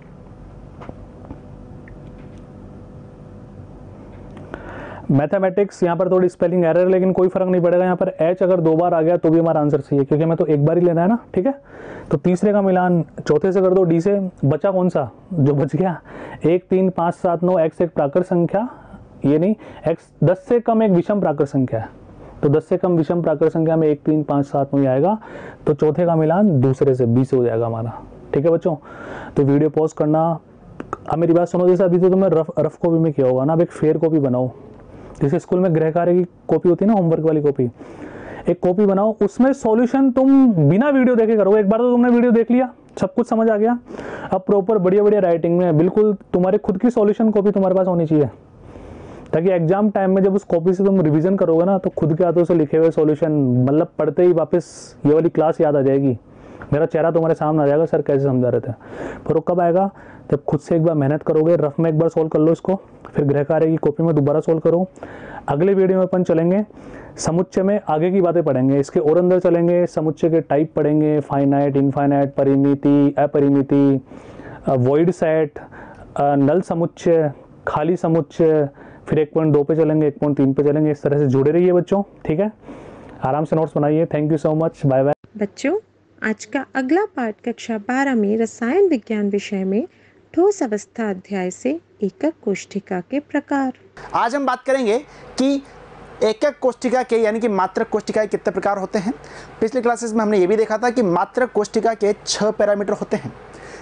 मैथमेटिक्स यहाँ पर थोड़ी स्पेलिंग एरर, लेकिन कोई फर्क नहीं पड़ेगा, यहाँ पर एच अगर दो बार आ गया तो भी हमारा आंसर सही है, क्योंकि हमें तो एक बार ही लेना है ना, ठीक है। तो तीसरे का मिलान चौथे से कर दो, डी से, बचा कौन सा जो बच गया, एक तीन पाँच सात नौ, एक्स एक प्राकृत संख्या, ये नहीं, एक्स दस से कम एक विषम प्राकृत संख्या है, तो दस से कम विषम प्राकृत संख्या में एक तीन पाँच सात नौ आएगा, तो चौथे का मिलान दूसरे से बी से हो जाएगा हमारा, ठीक है बच्चों। तो वीडियो पॉज करना, अब मेरी बात सुनो, जैसे अभी तो तुमने रफ रफ कॉपी में किया होगा ना, अब एक फेयर कॉपी बनाओ, जैसे स्कूल में गृह कार्य की कॉपी होती है ना, होमवर्क वाली कॉपी, एक कॉपी बनाओ, उसमें सॉल्यूशन तुम बिना वीडियो देखे करोगे। एक बार तो तुमने वीडियो देख लिया, सब कुछ समझ आ गया, अब प्रॉपर बढ़िया बढ़िया राइटिंग में बिल्कुल तुम्हारे खुद की सॉल्यूशन कॉपी तुम्हारे पास होनी चाहिए, ताकि एग्जाम टाइम में जब उस कॉपी से तुम रिवीजन करोगे ना, तो खुद के हाथों से लिखे हुए सॉल्यूशन, मतलब पढ़ते ही वापस ये वाली क्लास याद आ जाएगी, मेरा चेहरा तुम्हारे सामने आ जाएगा, सर कैसे समझा रहे थे। पर वो कब आएगा, जब खुद से एक बार मेहनत करोगे, रफ में एक बार सोल्व कर लो इसको, फिर गृह कार्य की कॉपी में दोबारा सोल्व करो। अगले वीडियो में अपन चलेंगे समुच्चय में, आगे की बातें पढ़ेंगे, इसके और अंदर चलेंगे, समुच्चय के टाइप पढ़ेंगे, फाइनाइट, इनफाइनाइट, परिमिति, अपरिमिति, वॉइड सेट, नल समुच्चय, खाली समुच्चय, फिर एक पॉइंट दो पे चलेंगे, एक पॉइंट तीन पे चलेंगे। इस तरह से जुड़े रहिए बच्चों, ठीक है, आराम से नोट्स बनाइए। Thank you so much, bye bye बच्चों। आज का अगला पाठ कक्षा बारह में रसायन विज्ञान विषय में ठोस अवस्था अध्याय से एकक कोष्ठिका के प्रकार। आज हम बात करेंगे कि एकक कोष्ठिका के यानी कि मात्रक कोष्ठिका के कितने प्रकार होते हैं। पिछले क्लासेस में हमने ये भी देखा था कि मात्रक कोष्ठिका के छह पैरामीटर होते हैं,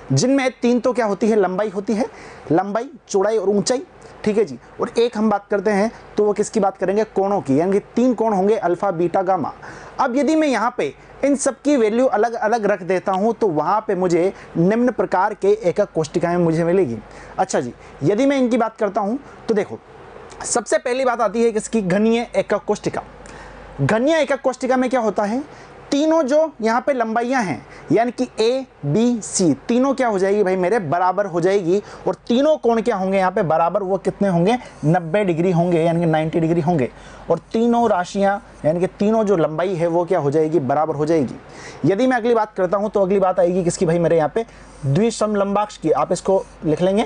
जिनमें तीन तो क्या होती है, लंबाई होती है, लंबाई, चौड़ाई और ऊंचाई, ठीक है जी। और एक हम बात करते हैं तो वो किसकी बात करेंगे, कोणों की, यानी कि तीन कोण होंगे अल्फा बीटा गामा। अब यदि मैं यहाँ पे इन सब की वैल्यू अलग अलग रख देता हूँ तो वहाँ पे मुझे निम्न प्रकार के एकक कोष्टिकाएं मुझे मिलेगी। अच्छा जी, यदि मैं इनकी बात करता हूँ तो देखो सबसे पहली बात आती है किसकी, घनीय एकक कोष्टिका। घनीय एकक कोष्टिका में क्या होता है, तीनों जो यहाँ पे लंबाइयाँ हैं यानी कि ए बी सी तीनों क्या हो जाएगी भाई मेरे, बराबर हो जाएगी। और तीनों कोण क्या होंगे यहाँ पे बराबर, वो कितने होंगे, नब्बे डिग्री होंगे यानी कि नब्बे डिग्री होंगे। और तीनों राशियाँ यानी कि तीनों जो लंबाई है वो क्या हो जाएगी, बराबर हो जाएगी। यदि मैं अगली बात करता हूँ तो अगली बात आएगी किसकी भाई मेरे, यहाँ पे द्विसमलंबाक्ष की। आप इसको लिख लेंगे,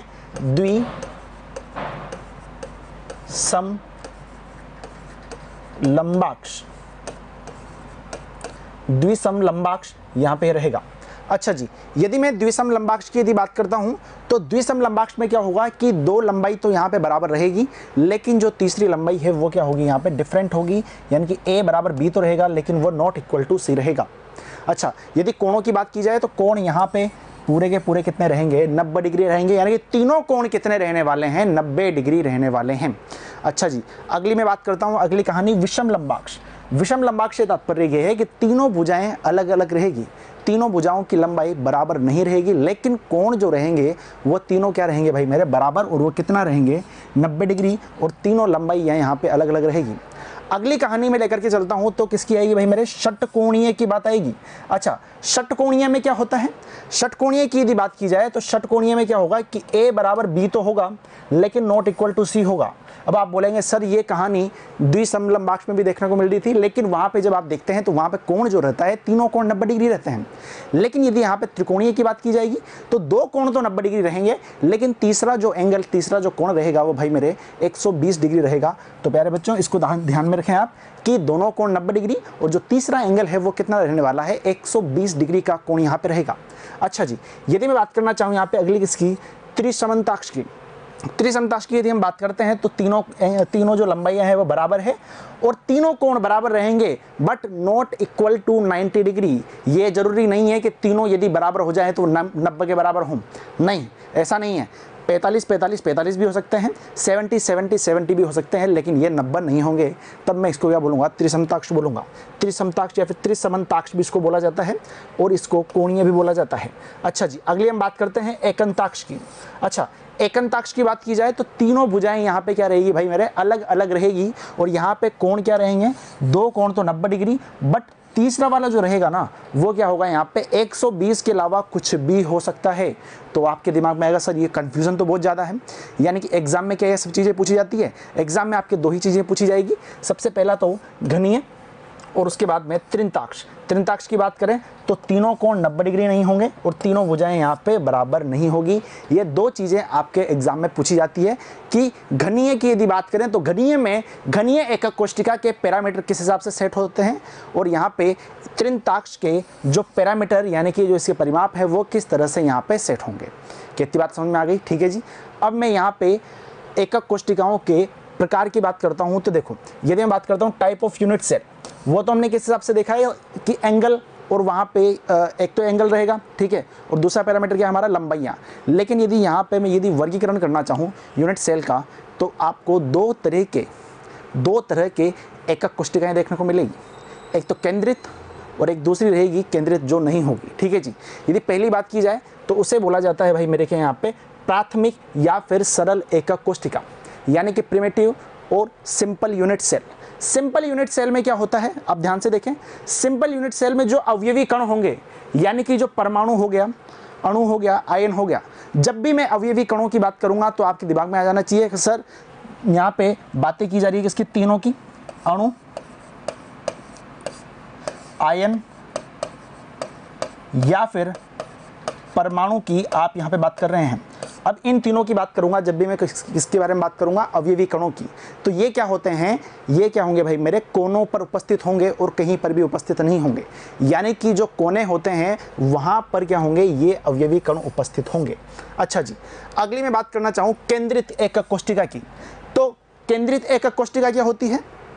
द्विसमलंबाक्ष, द्विसम लंबाक्ष यहाँ पे रहेगा। अच्छा जी, यदि मैं द्विसम लंबाक्ष की यदि बात करता हूँ तो द्विसम लंबाक्ष में क्या होगा कि दो लंबाई तो यहाँ पे बराबर रहेगी, लेकिन जो तीसरी लंबाई है वो क्या होगी, यहाँ पे डिफरेंट होगी, यानी कि ए बराबर बी तो रहेगा लेकिन वो नॉट इक्वल टू सी रहेगा। अच्छा, यदि कोणों की बात की जाए तो कोण यहाँ पे पूरे के पूरे कितने रहेंगे, नब्बे डिग्री रहेंगे, यानी कि तीनों कोण कितने रहने वाले हैं, नब्बे डिग्री रहने वाले हैं। अच्छा जी, अगली मैं बात करता हूँ, अगली कहानी विषम लंबाक्ष। विषम लंबाक्ष से तात्पर्य यह है कि तीनों भुजाएं अलग अलग रहेगी, तीनों भुजाओं की लंबाई बराबर नहीं रहेगी, लेकिन कोण जो रहेंगे वो तीनों क्या रहेंगे भाई मेरे, बराबर। और वो कितना रहेंगे, नब्बे डिग्री, और तीनों लंबाई यहाँ पे अलग अलग रहेगी। अगली कहानी में लेकर के चलता हूँ तो किसकी आएगी भाई मेरे, षटकोणीय की बात आएगी। अच्छा, षटकोणीय में क्या होता है, षटकोणीय की यदि बात की जाए तो षटकोणीय में क्या होगा कि ए बराबर बी तो होगा लेकिन नॉट इक्वल टू सी होगा। अब आप बोलेंगे सर ये कहानी द्विसमलंबाक्ष में भी देखने को मिल रही थी, लेकिन वहाँ पे जब आप देखते हैं तो वहाँ पे कोण जो रहता है तीनों कोण नब्बे डिग्री रहते हैं, लेकिन यदि यहाँ पे त्रिकोणीय की बात की जाएगी तो दो कोण तो नब्बे डिग्री रहेंगे, लेकिन तीसरा जो एंगल, तीसरा जो कोण रहेगा वो भाई मेरे एक सौ बीस डिग्री रहेगा। तो प्यारे बच्चों इसको ध्यान में रखें आप कि दोनों कोण नब्बे डिग्री और जो तीसरा एंगल है वो कितना रहने वाला है, एक सौ बीस डिग्री का कोण यहाँ पे रहेगा। अच्छा जी, यदि मैं बात करना चाहूँ यहाँ पे अगली किसकी, त्रिसमन्ताक्ष की। त्रिसमताक्ष की यदि हम बात करते हैं तो तीनों तीनों जो लंबाइयां हैं वो बराबर है और तीनों कोण बराबर रहेंगे, बट नॉट इक्वल टू नब्बे डिग्री। ये जरूरी नहीं है कि तीनों यदि बराबर हो जाए तो नब्बे के बराबर हों, नहीं, ऐसा नहीं है। पैंतालीस पैंतालीस पैंतालीस भी हो सकते हैं, सत्तर सत्तर सत्तर भी हो सकते हैं, लेकिन ये नब्बे नहीं होंगे। तब मैं इसको क्या बोलूँगा, त्रिसमताक्ष बोलूँगा। त्रिसमताक्ष या फिर त्रिसमन्ताक्ष भी इसको बोला जाता है और इसको कोणीय भी बोला जाता है। अच्छा जी, अगली हम बात करते हैं एकंताक्ष की। अच्छा, एकंताक्ष की बात की जाए तो तीनों भुजाएं यहाँ पे क्या रहेगी भाई मेरे, अलग अलग रहेगी और यहाँ पे कोण क्या रहेंगे, दो कोण तो नब्बे डिग्री, बट तीसरा वाला जो रहेगा ना वो क्या होगा, यहाँ पे एक सौ बीस के अलावा कुछ भी हो सकता है। तो आपके दिमाग में आएगा सर ये कंफ्यूजन तो बहुत ज़्यादा है, यानी कि एग्जाम में क्या ये सब चीज़ें पूछी जाती है। एग्जाम में आपके दो ही चीज़ें पूछी जाएगी, सबसे पहला तो घनीय और उसके बाद में त्रिंताक्ष। त्रिंताक्ष की बात करें तो तीनों कोण नब्बे डिग्री नहीं होंगे और तीनों भुजाएं यहाँ पे बराबर नहीं होगी। ये दो चीज़ें आपके एग्जाम में पूछी जाती है कि घनीय की यदि बात करें तो घनीय में घनीय एकक कोष्टिका के पैरामीटर किस हिसाब से सेट होते हैं और यहाँ पे त्रिंताक्ष के जो पैरामीटर यानी कि जो इसके परिमाप है वो किस तरह से यहाँ पे सेट होंगे। कितनी बात समझ में आ गई, ठीक है जी। अब मैं यहाँ पे एकक कोष्टिकाओं के प्रकार की बात करता हूँ तो देखो, यदि मैं बात करता हूँ टाइप ऑफ यूनिट सेल, वो तो हमने किस हिसाब से देखा है कि एंगल, और वहाँ पे एक तो एंगल रहेगा, ठीक है, और दूसरा पैरामीटर क्या है हमारा, लंबाइयाँ। लेकिन यदि यहाँ पे मैं यदि वर्गीकरण करना चाहूँ यूनिट सेल का तो आपको दो तरह के दो तरह के एकक कोष्टिकाएँ देखने को मिलेगी, एक तो केंद्रित और एक दूसरी रहेगी केंद्रित जो नहीं होगी, ठीक है जी। यदि पहली बात की जाए तो उसे बोला जाता है भाई मेरे के यहाँ पे प्राथमिक या फिर सरल एकक कोष्टिका, यानी कि प्रिमिटिव और simple unit cell. Simple unit cell में क्या होता है, आप ध्यान से देखें, सिंपल यूनिट सेल में जो अवयवी कण होंगे यानी कि जो परमाणु हो गया, अणु हो गया, आयन हो गया, जब भी मैं अवयवी कणों की बात करूंगा तो आपके दिमाग में आ जाना चाहिए कि सर यहाँ पे बातें की जा रही है किसकी, तीनों की, अणु, आयन या फिर परमाणु की आप यहाँ पे बात कर रहे हैं। अब इन तीनों की बात करूंगा जब भी मैं किस, किसके बारे में बात करूंगा, अवयवी कणों की, तो ये क्या होते हैं, ये क्या होंगे भाई मेरे, कोनों पर उपस्थित होंगे और कहीं पर भी उपस्थित नहीं होंगे, यानी कि जो कोने होते हैं वहां पर क्या होंगे, ये अवयवी कण उपस्थित होंगे। अच्छा जी, अगली मैं बात करना चाहूँ केंद्रित एकक कोष्टिका की। तो केंद्रित एकक कोष्टिका क्या होती है,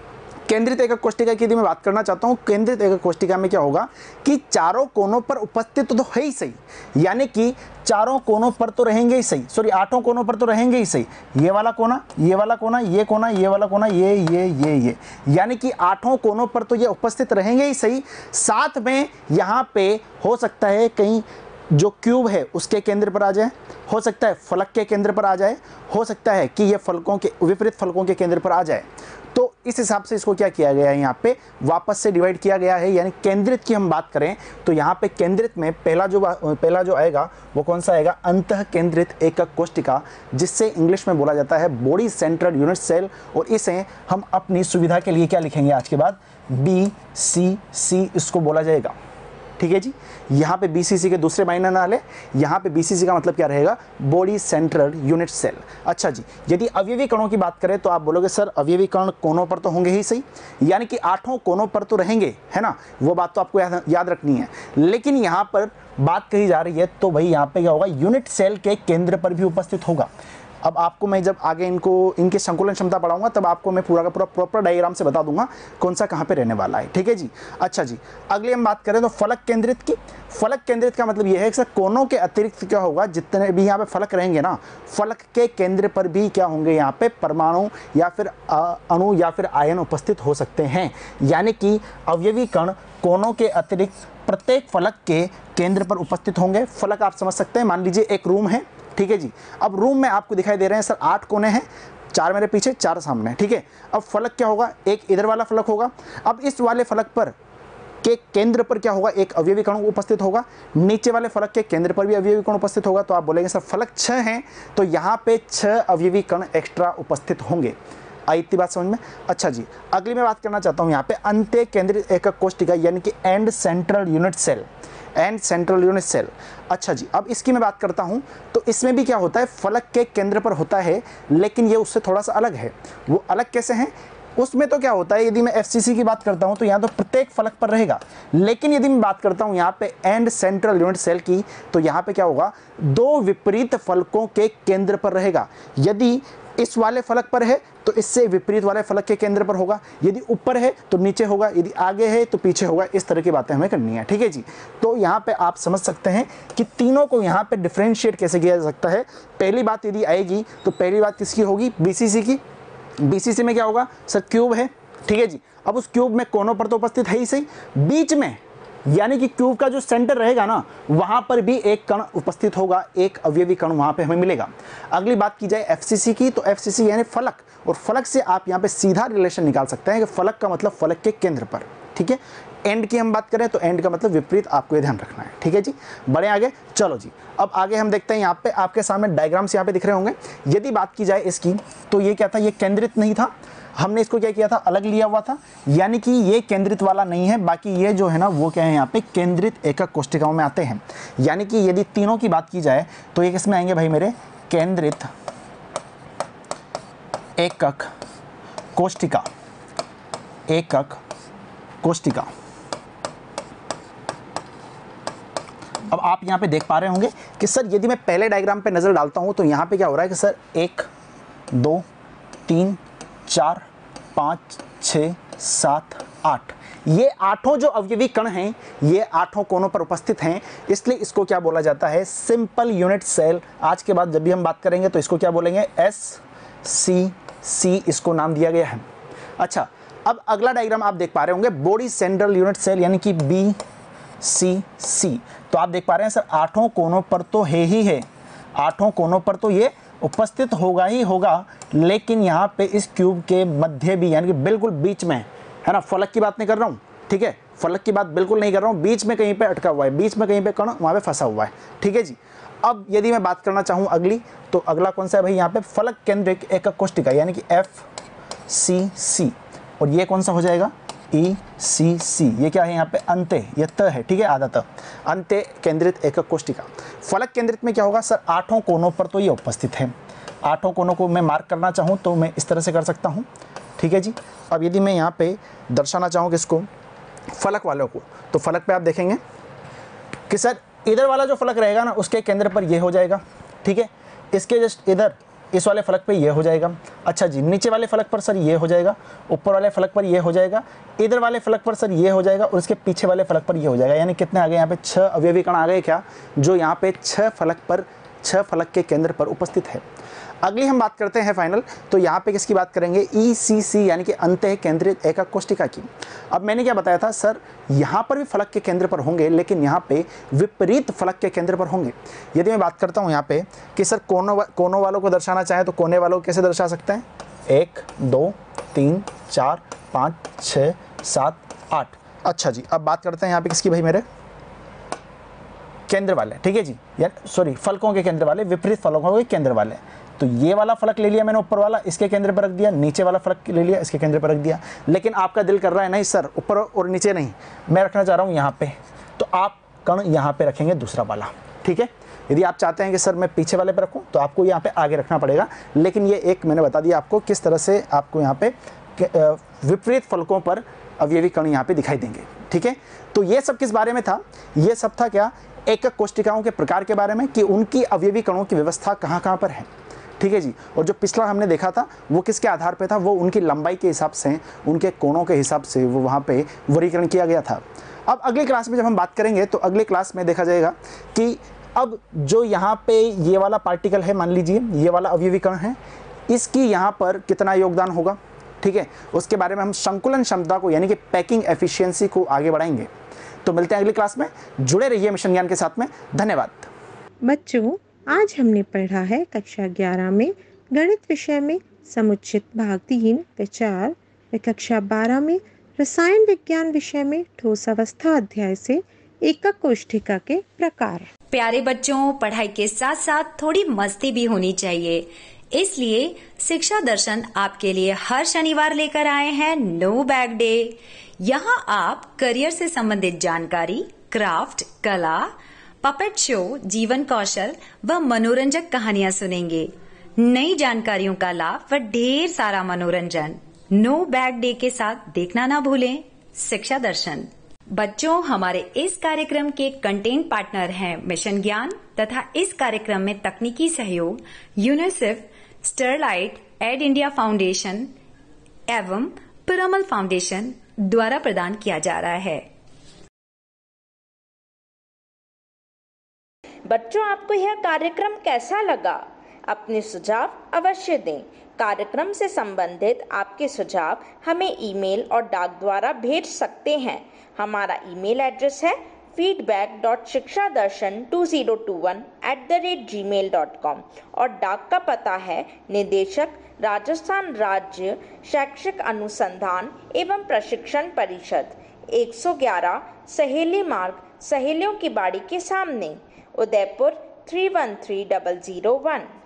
केंद्रित एकक कोष्टिका की यदि मैं बात करना चाहता हूं, केंद्रित एकक कोष्टिका में क्या होगा कि चारों कोनों पर उपस्थित तो है ही सही, यानी कि चारों कोनों पर तो रहेंगे ही सही, सॉरी आठों कोनों पर तो रहेंगे ही सही। ये वाला कोना, ये वाला कोना, ये कोना, ये वाला कोना, ये ये ये ये यानी कि आठों कोनों पर तो ये उपस्थित रहेंगे ही सही। साथ में यहाँ पे हो सकता है कहीं जो क्यूब है उसके केंद्र पर आ जाए, हो सकता है फलक के केंद्र पर आ जाए, हो सकता है कि ये फलकों के विपरीत फलकों के केंद्र पर आ जाए। तो इस हिसाब से इसको क्या किया गया है, यहाँ पे वापस से डिवाइड किया गया है। यानी केंद्रित की हम बात करें तो यहाँ पे केंद्रित में पहला जो पहला जो आएगा वो कौन सा आएगा, अंतः केंद्रित एकक कोष्टिका, जिससे इंग्लिश में बोला जाता है बॉडी सेंट्रल यूनिट सेल। और इसे हम अपनी सुविधा के लिए क्या लिखेंगे आज के बाद, बी सी सी इसको बोला जाएगा। ठीक है जी, यहाँ पे बीसीसी के दूसरे मायने ना ले, यहाँ पे बीसीसी का मतलब क्या रहेगा, बॉडी सेंट्रल यूनिट सेल। अच्छा जी, यदि अवयवी कणों की बात करें तो आप बोलोगे सर अवयवी कण कोनों पर तो होंगे ही सही, यानी कि आठों कोनों पर तो रहेंगे, है ना, वो बात तो आपको याद, याद रखनी है। लेकिन यहाँ पर बात कही जा रही है तो भाई यहाँ पे क्या होगा, यूनिट सेल के केंद्र पर भी उपस्थित होगा। अब आपको मैं जब आगे इनको इनके संकुलन क्षमता पढ़ाऊंगा तब आपको मैं पूरा का पूरा प्रॉपर डायग्राम से बता दूंगा कौन सा कहाँ पे रहने वाला है। ठीक है जी। अच्छा जी, अगली हम बात करें तो फलक केंद्रित की। फलक केंद्रित का मतलब यह है कि सर कोनों के अतिरिक्त क्या होगा, जितने भी यहाँ पे फलक रहेंगे ना, फलक के केंद्र पर भी क्या होंगे, यहाँ पे परमाणु या फिर अणु या फिर आयन उपस्थित हो सकते हैं। यानी कि अवयवी कण कोनों के अतिरिक्त प्रत्येक फलक के केंद्र पर उपस्थित होंगे। फलक आप समझ सकते हैं, मान लीजिए एक रूम है, ठीक है जी। अब रूम में आपको दिखाई दे रहे हैं सर आठ कोने हैं, चार मेरे पीछे चार सामने, ठीक है। अब फलक क्या होगा, एक इधर वाला फलक होगा। अब इस वाले फलक पर के केंद्र पर क्या होगा, एक अवयवी कण उपस्थित होगा। नीचे वाले फलक के केंद्र पर भी अवयवी कण उपस्थित होगा। तो आप बोलेंगे सर फलक छह हैं तो यहाँ पे छह अवयवी कण एक्स्ट्रा उपस्थित होंगे। आई इतनी बात समझ में। अच्छा जी, अगली मैं बात करना चाहता हूँ यहाँ पे अंत्य केंद्रित एकक कोष्टिका, यानी कि end central unit cell, end central unit cell. अच्छा जी, अब इसकी मैं बात करता हूं तो इसमें भी क्या होता है, फलक के केंद्र पर होता है, लेकिन ये उससे थोड़ा सा अलग है। वो अलग कैसे हैं, उसमें तो क्या होता है, यदि मैं एफसीसी की बात करता हूं तो यहाँ तो प्रत्येक फलक पर रहेगा, लेकिन यदि मैं बात करता हूं यहाँ पे एंड सेंट्रल यूनिट सेल की तो यहाँ पे क्या होगा, दो विपरीत फलकों के केंद्र पर रहेगा। यदि इस वाले फलक पर है तो इससे विपरीत वाले फलक के केंद्र पर होगा, यदि ऊपर है तो नीचे होगा, यदि आगे है तो पीछे होगा। इस तरह की बातें हमें करनी है। ठीक है जी। तो यहाँ पे आप समझ सकते हैं कि तीनों को यहाँ पे डिफरेंशिएट कैसे किया जा सकता है। पहली बात यदि आएगी तो पहली बात किसकी होगी, बीसीसी की। बीसीसी में क्या होगा सर, क्यूब है, ठीक है जी। अब उस क्यूब में कोनों पर तो उपस्थित है ही सही, बीच में यानी कि क्यूब का जो सेंटर रहेगा ना, वहां पर भी एक कण उपस्थित होगा, एक अवयवी कण वहां पे हमें मिलेगा। अगली बात की जाए एफसीसी की, तो एफसीसी यानी फलक, और फलक से आप यहाँ पे सीधा रिलेशन निकाल सकते हैं कि फलक का मतलब फलक के केंद्र पर। ठीक है। एंड की हम बात करें तो एंड का मतलब विपरीत, आपको ये ध्यान रखना है। ठीक है जी। बड़े आगे चलो जी, अब आगे हम देखते हैं। यहाँ पे आपके सामने डायग्राम्स यहाँ पे दिख रहे होंगे। यदि बात की जाए इसकी तो ये क्या था, ये केंद्रित नहीं था, हमने इसको क्या किया था, अलग लिया हुआ था, यानी कि ये केंद्रित वाला नहीं है। बाकी ये जो है ना वो क्या है, यहाँ पे केंद्रित एकक कोष्टिकाओं में आते हैं। यानी कि यदि तीनों की बात की जाए तो ये किसमें आएंगे भाई मेरे, केंद्रित एकक कोष्टिका, एकक कोष्टिका। अब आप यहाँ पे देख पा रहे होंगे कि सर यदि मैं पहले डायग्राम पे नजर डालता हूँ तो यहाँ पे क्या हो रहा है कि सर एक दो तीन चार पाँच छः सात आठ, ये आठों जो अवयवी कण हैं ये आठों कोनों पर उपस्थित हैं, इसलिए इसको क्या बोला जाता है, सिंपल यूनिट सेल। आज के बाद जब भी हम बात करेंगे तो इसको क्या बोलेंगे, एस सी सी इसको नाम दिया गया है। अच्छा, अब अगला डायग्राम आप देख पा रहे होंगे, बॉडी सेंट्रल यूनिट सेल यानी कि बी सी सी। तो आप देख पा रहे हैं सर आठों कोनों पर तो है ही है, आठों कोनों पर तो ये उपस्थित होगा ही होगा, लेकिन यहाँ पे इस क्यूब के मध्य भी यानी कि बिल्कुल बीच में, है ना, फलक की बात नहीं कर रहा हूँ, ठीक है, फलक की बात बिल्कुल नहीं कर रहा हूँ, बीच में कहीं पे अटका हुआ है, बीच में कहीं पे कण वहाँ पे फंसा हुआ है। ठीक है जी। अब यदि मैं बात करना चाहूँ अगली, तो अगला कौन सा है भाई, यहाँ पे फलक केंद्रित एकक कोष्टिका यानी कि एफ सी सी, और ये कौन सा हो जाएगा, ई सी सी। ये क्या है यहाँ पे, अंत्य, ये त है, ठीक है, आधा त, अंत्य केंद्रित एकक कोष्टिका। फलक केंद्रित में क्या होगा सर, आठों कोनों पर तो ये उपस्थित है। आठों कोनों को मैं मार्क करना चाहूँ तो मैं इस तरह से कर सकता हूँ। ठीक है जी। अब यदि मैं यहाँ पे दर्शाना चाहूँ किसको, फलक वालों को, तो फलक पे आप देखेंगे कि सर इधर वाला जो फलक रहेगा ना उसके केंद्र पर ये हो जाएगा। ठीक है। इसके जस्ट इधर इस वाले फलक पे ये हो जाएगा। अच्छा जी, नीचे वाले फलक पर सर ये हो जाएगा, ऊपर वाले फलक पर ये हो जाएगा, इधर वाले फलक पर सर ये हो जाएगा और इसके पीछे वाले फलक पर ये हो जाएगा। यानी कितने आ गए यहाँ पे? छह अवयवी कण आ गए क्या, जो यहाँ पे छह फलक पर छह फलक के केंद्र पर उपस्थित है। अगली हम बात करते हैं फाइनल, तो यहाँ पे किसकी बात करेंगे? ई सी सी यानी कि अंतः केंद्रित एकक कोष्ठिका की। अब मैंने क्या बताया था सर, यहाँ पर भी फलक के केंद्र पर होंगे, लेकिन यहाँ पे विपरीत फलक के केंद्र पर होंगे। यदि मैं बात करता हूँ यहाँ पे कि सर कोनों वा, कोनों वालों को दर्शाना चाहे तो कोने वालों को कैसे दर्शा सकते हैं? एक, दो, तीन, चार, पाँच, छः, सात, आठ। अच्छा जी, अब बात करते हैं यहाँ पे किसकी भाई? मेरे केंद्र वाले, ठीक है जी, या सॉरी फलकों के केंद्र वाले, विपरीत फलकों के केंद्र वाले। तो ये वाला फलक ले लिया मैंने ऊपर वाला, इसके केंद्र पर रख दिया, नीचे वाला फलक ले लिया, इसके केंद्र पर रख दिया। लेकिन आपका दिल कर रहा है नहीं सर ऊपर और नीचे नहीं, मैं रखना चाह रहा हूँ यहाँ पे, तो आप कण यहाँ पे रखेंगे दूसरा वाला, ठीक है। यदि आप चाहते हैं कि सर मैं पीछे वाले पे रखूँ तो आपको यहाँ पे आगे रखना पड़ेगा, लेकिन ये एक मैंने बता दिया आपको किस तरह से आपको यहाँ पे विपरीत फलकों पर अवयवी कण यहाँ पे दिखाई देंगे, ठीक है। तो ये सब किस बारे में था? ये सब था क्या? एकक कोष्ठिकाओं के प्रकार के बारे में, कि उनकी अवयवी कणों की व्यवस्था कहाँ कहाँ पर है, ठीक है जी। और जो पिछला हमने देखा था वो किसके आधार पे था? वो उनकी लंबाई के हिसाब से, उनके कोणों के हिसाब से वो वहाँ पे वर्गीकरण किया गया था। अब अगली क्लास में जब हम बात करेंगे तो अगली क्लास में देखा जाएगा कि अब जो यहाँ पे ये वाला पार्टिकल है, मान लीजिए ये वाला अवयवी कण है, इसकी यहाँ पर कितना योगदान होगा, ठीक है। उसके बारे में हम संकुलन क्षमता को यानी कि पैकिंग एफिशिएंसी को आगे बढ़ाएंगे। तो मिलते हैं अगली क्लास में, जुड़े रहिए मिशन ज्ञान के साथ में। धन्यवाद बच्चों, आज हमने पढ़ा है कक्षा ग्यारह में गणित विषय में समुचित भाग तीन विचार व कक्षा बारह में रसायन विज्ञान विषय में ठोस अवस्था अध्याय से एकक कोष्ठिका के प्रकार। प्यारे बच्चों, पढ़ाई के साथ साथ थोड़ी मस्ती भी होनी चाहिए, इसलिए शिक्षा दर्शन आपके लिए हर शनिवार लेकर आए हैं नो बैग डे। यहाँ आप करियर से संबंधित जानकारी, क्राफ्ट, कला, पपेट शो, जीवन कौशल व मनोरंजक कहानियां सुनेंगे। नई जानकारियों का लाभ व ढेर सारा मनोरंजन नो बैग डे के साथ देखना ना भूलें शिक्षा दर्शन। बच्चों, हमारे इस कार्यक्रम के कंटेंट पार्टनर हैं मिशन ज्ञान तथा इस कार्यक्रम में तकनीकी सहयोग UNICEF, Sterlite, Ed India Foundation एवं पिरामल फाउंडेशन द्वारा प्रदान किया जा रहा है। बच्चों, आपको यह कार्यक्रम कैसा लगा? अपने सुझाव अवश्य दें। कार्यक्रम से संबंधित आपके सुझाव हमें ईमेल और डाक द्वारा भेज सकते हैं। हमारा ईमेल एड्रेस है feedback dot Shiksha Darshan two zero two one at the rate Gmail dot com और डाक का पता है निदेशक, राजस्थान राज्य शैक्षिक अनुसंधान एवं प्रशिक्षण परिषद, एक सौ ग्यारह सहेली मार्ग, सहेलियों की बाड़ी के सामने, Udaipur three one three double zero one.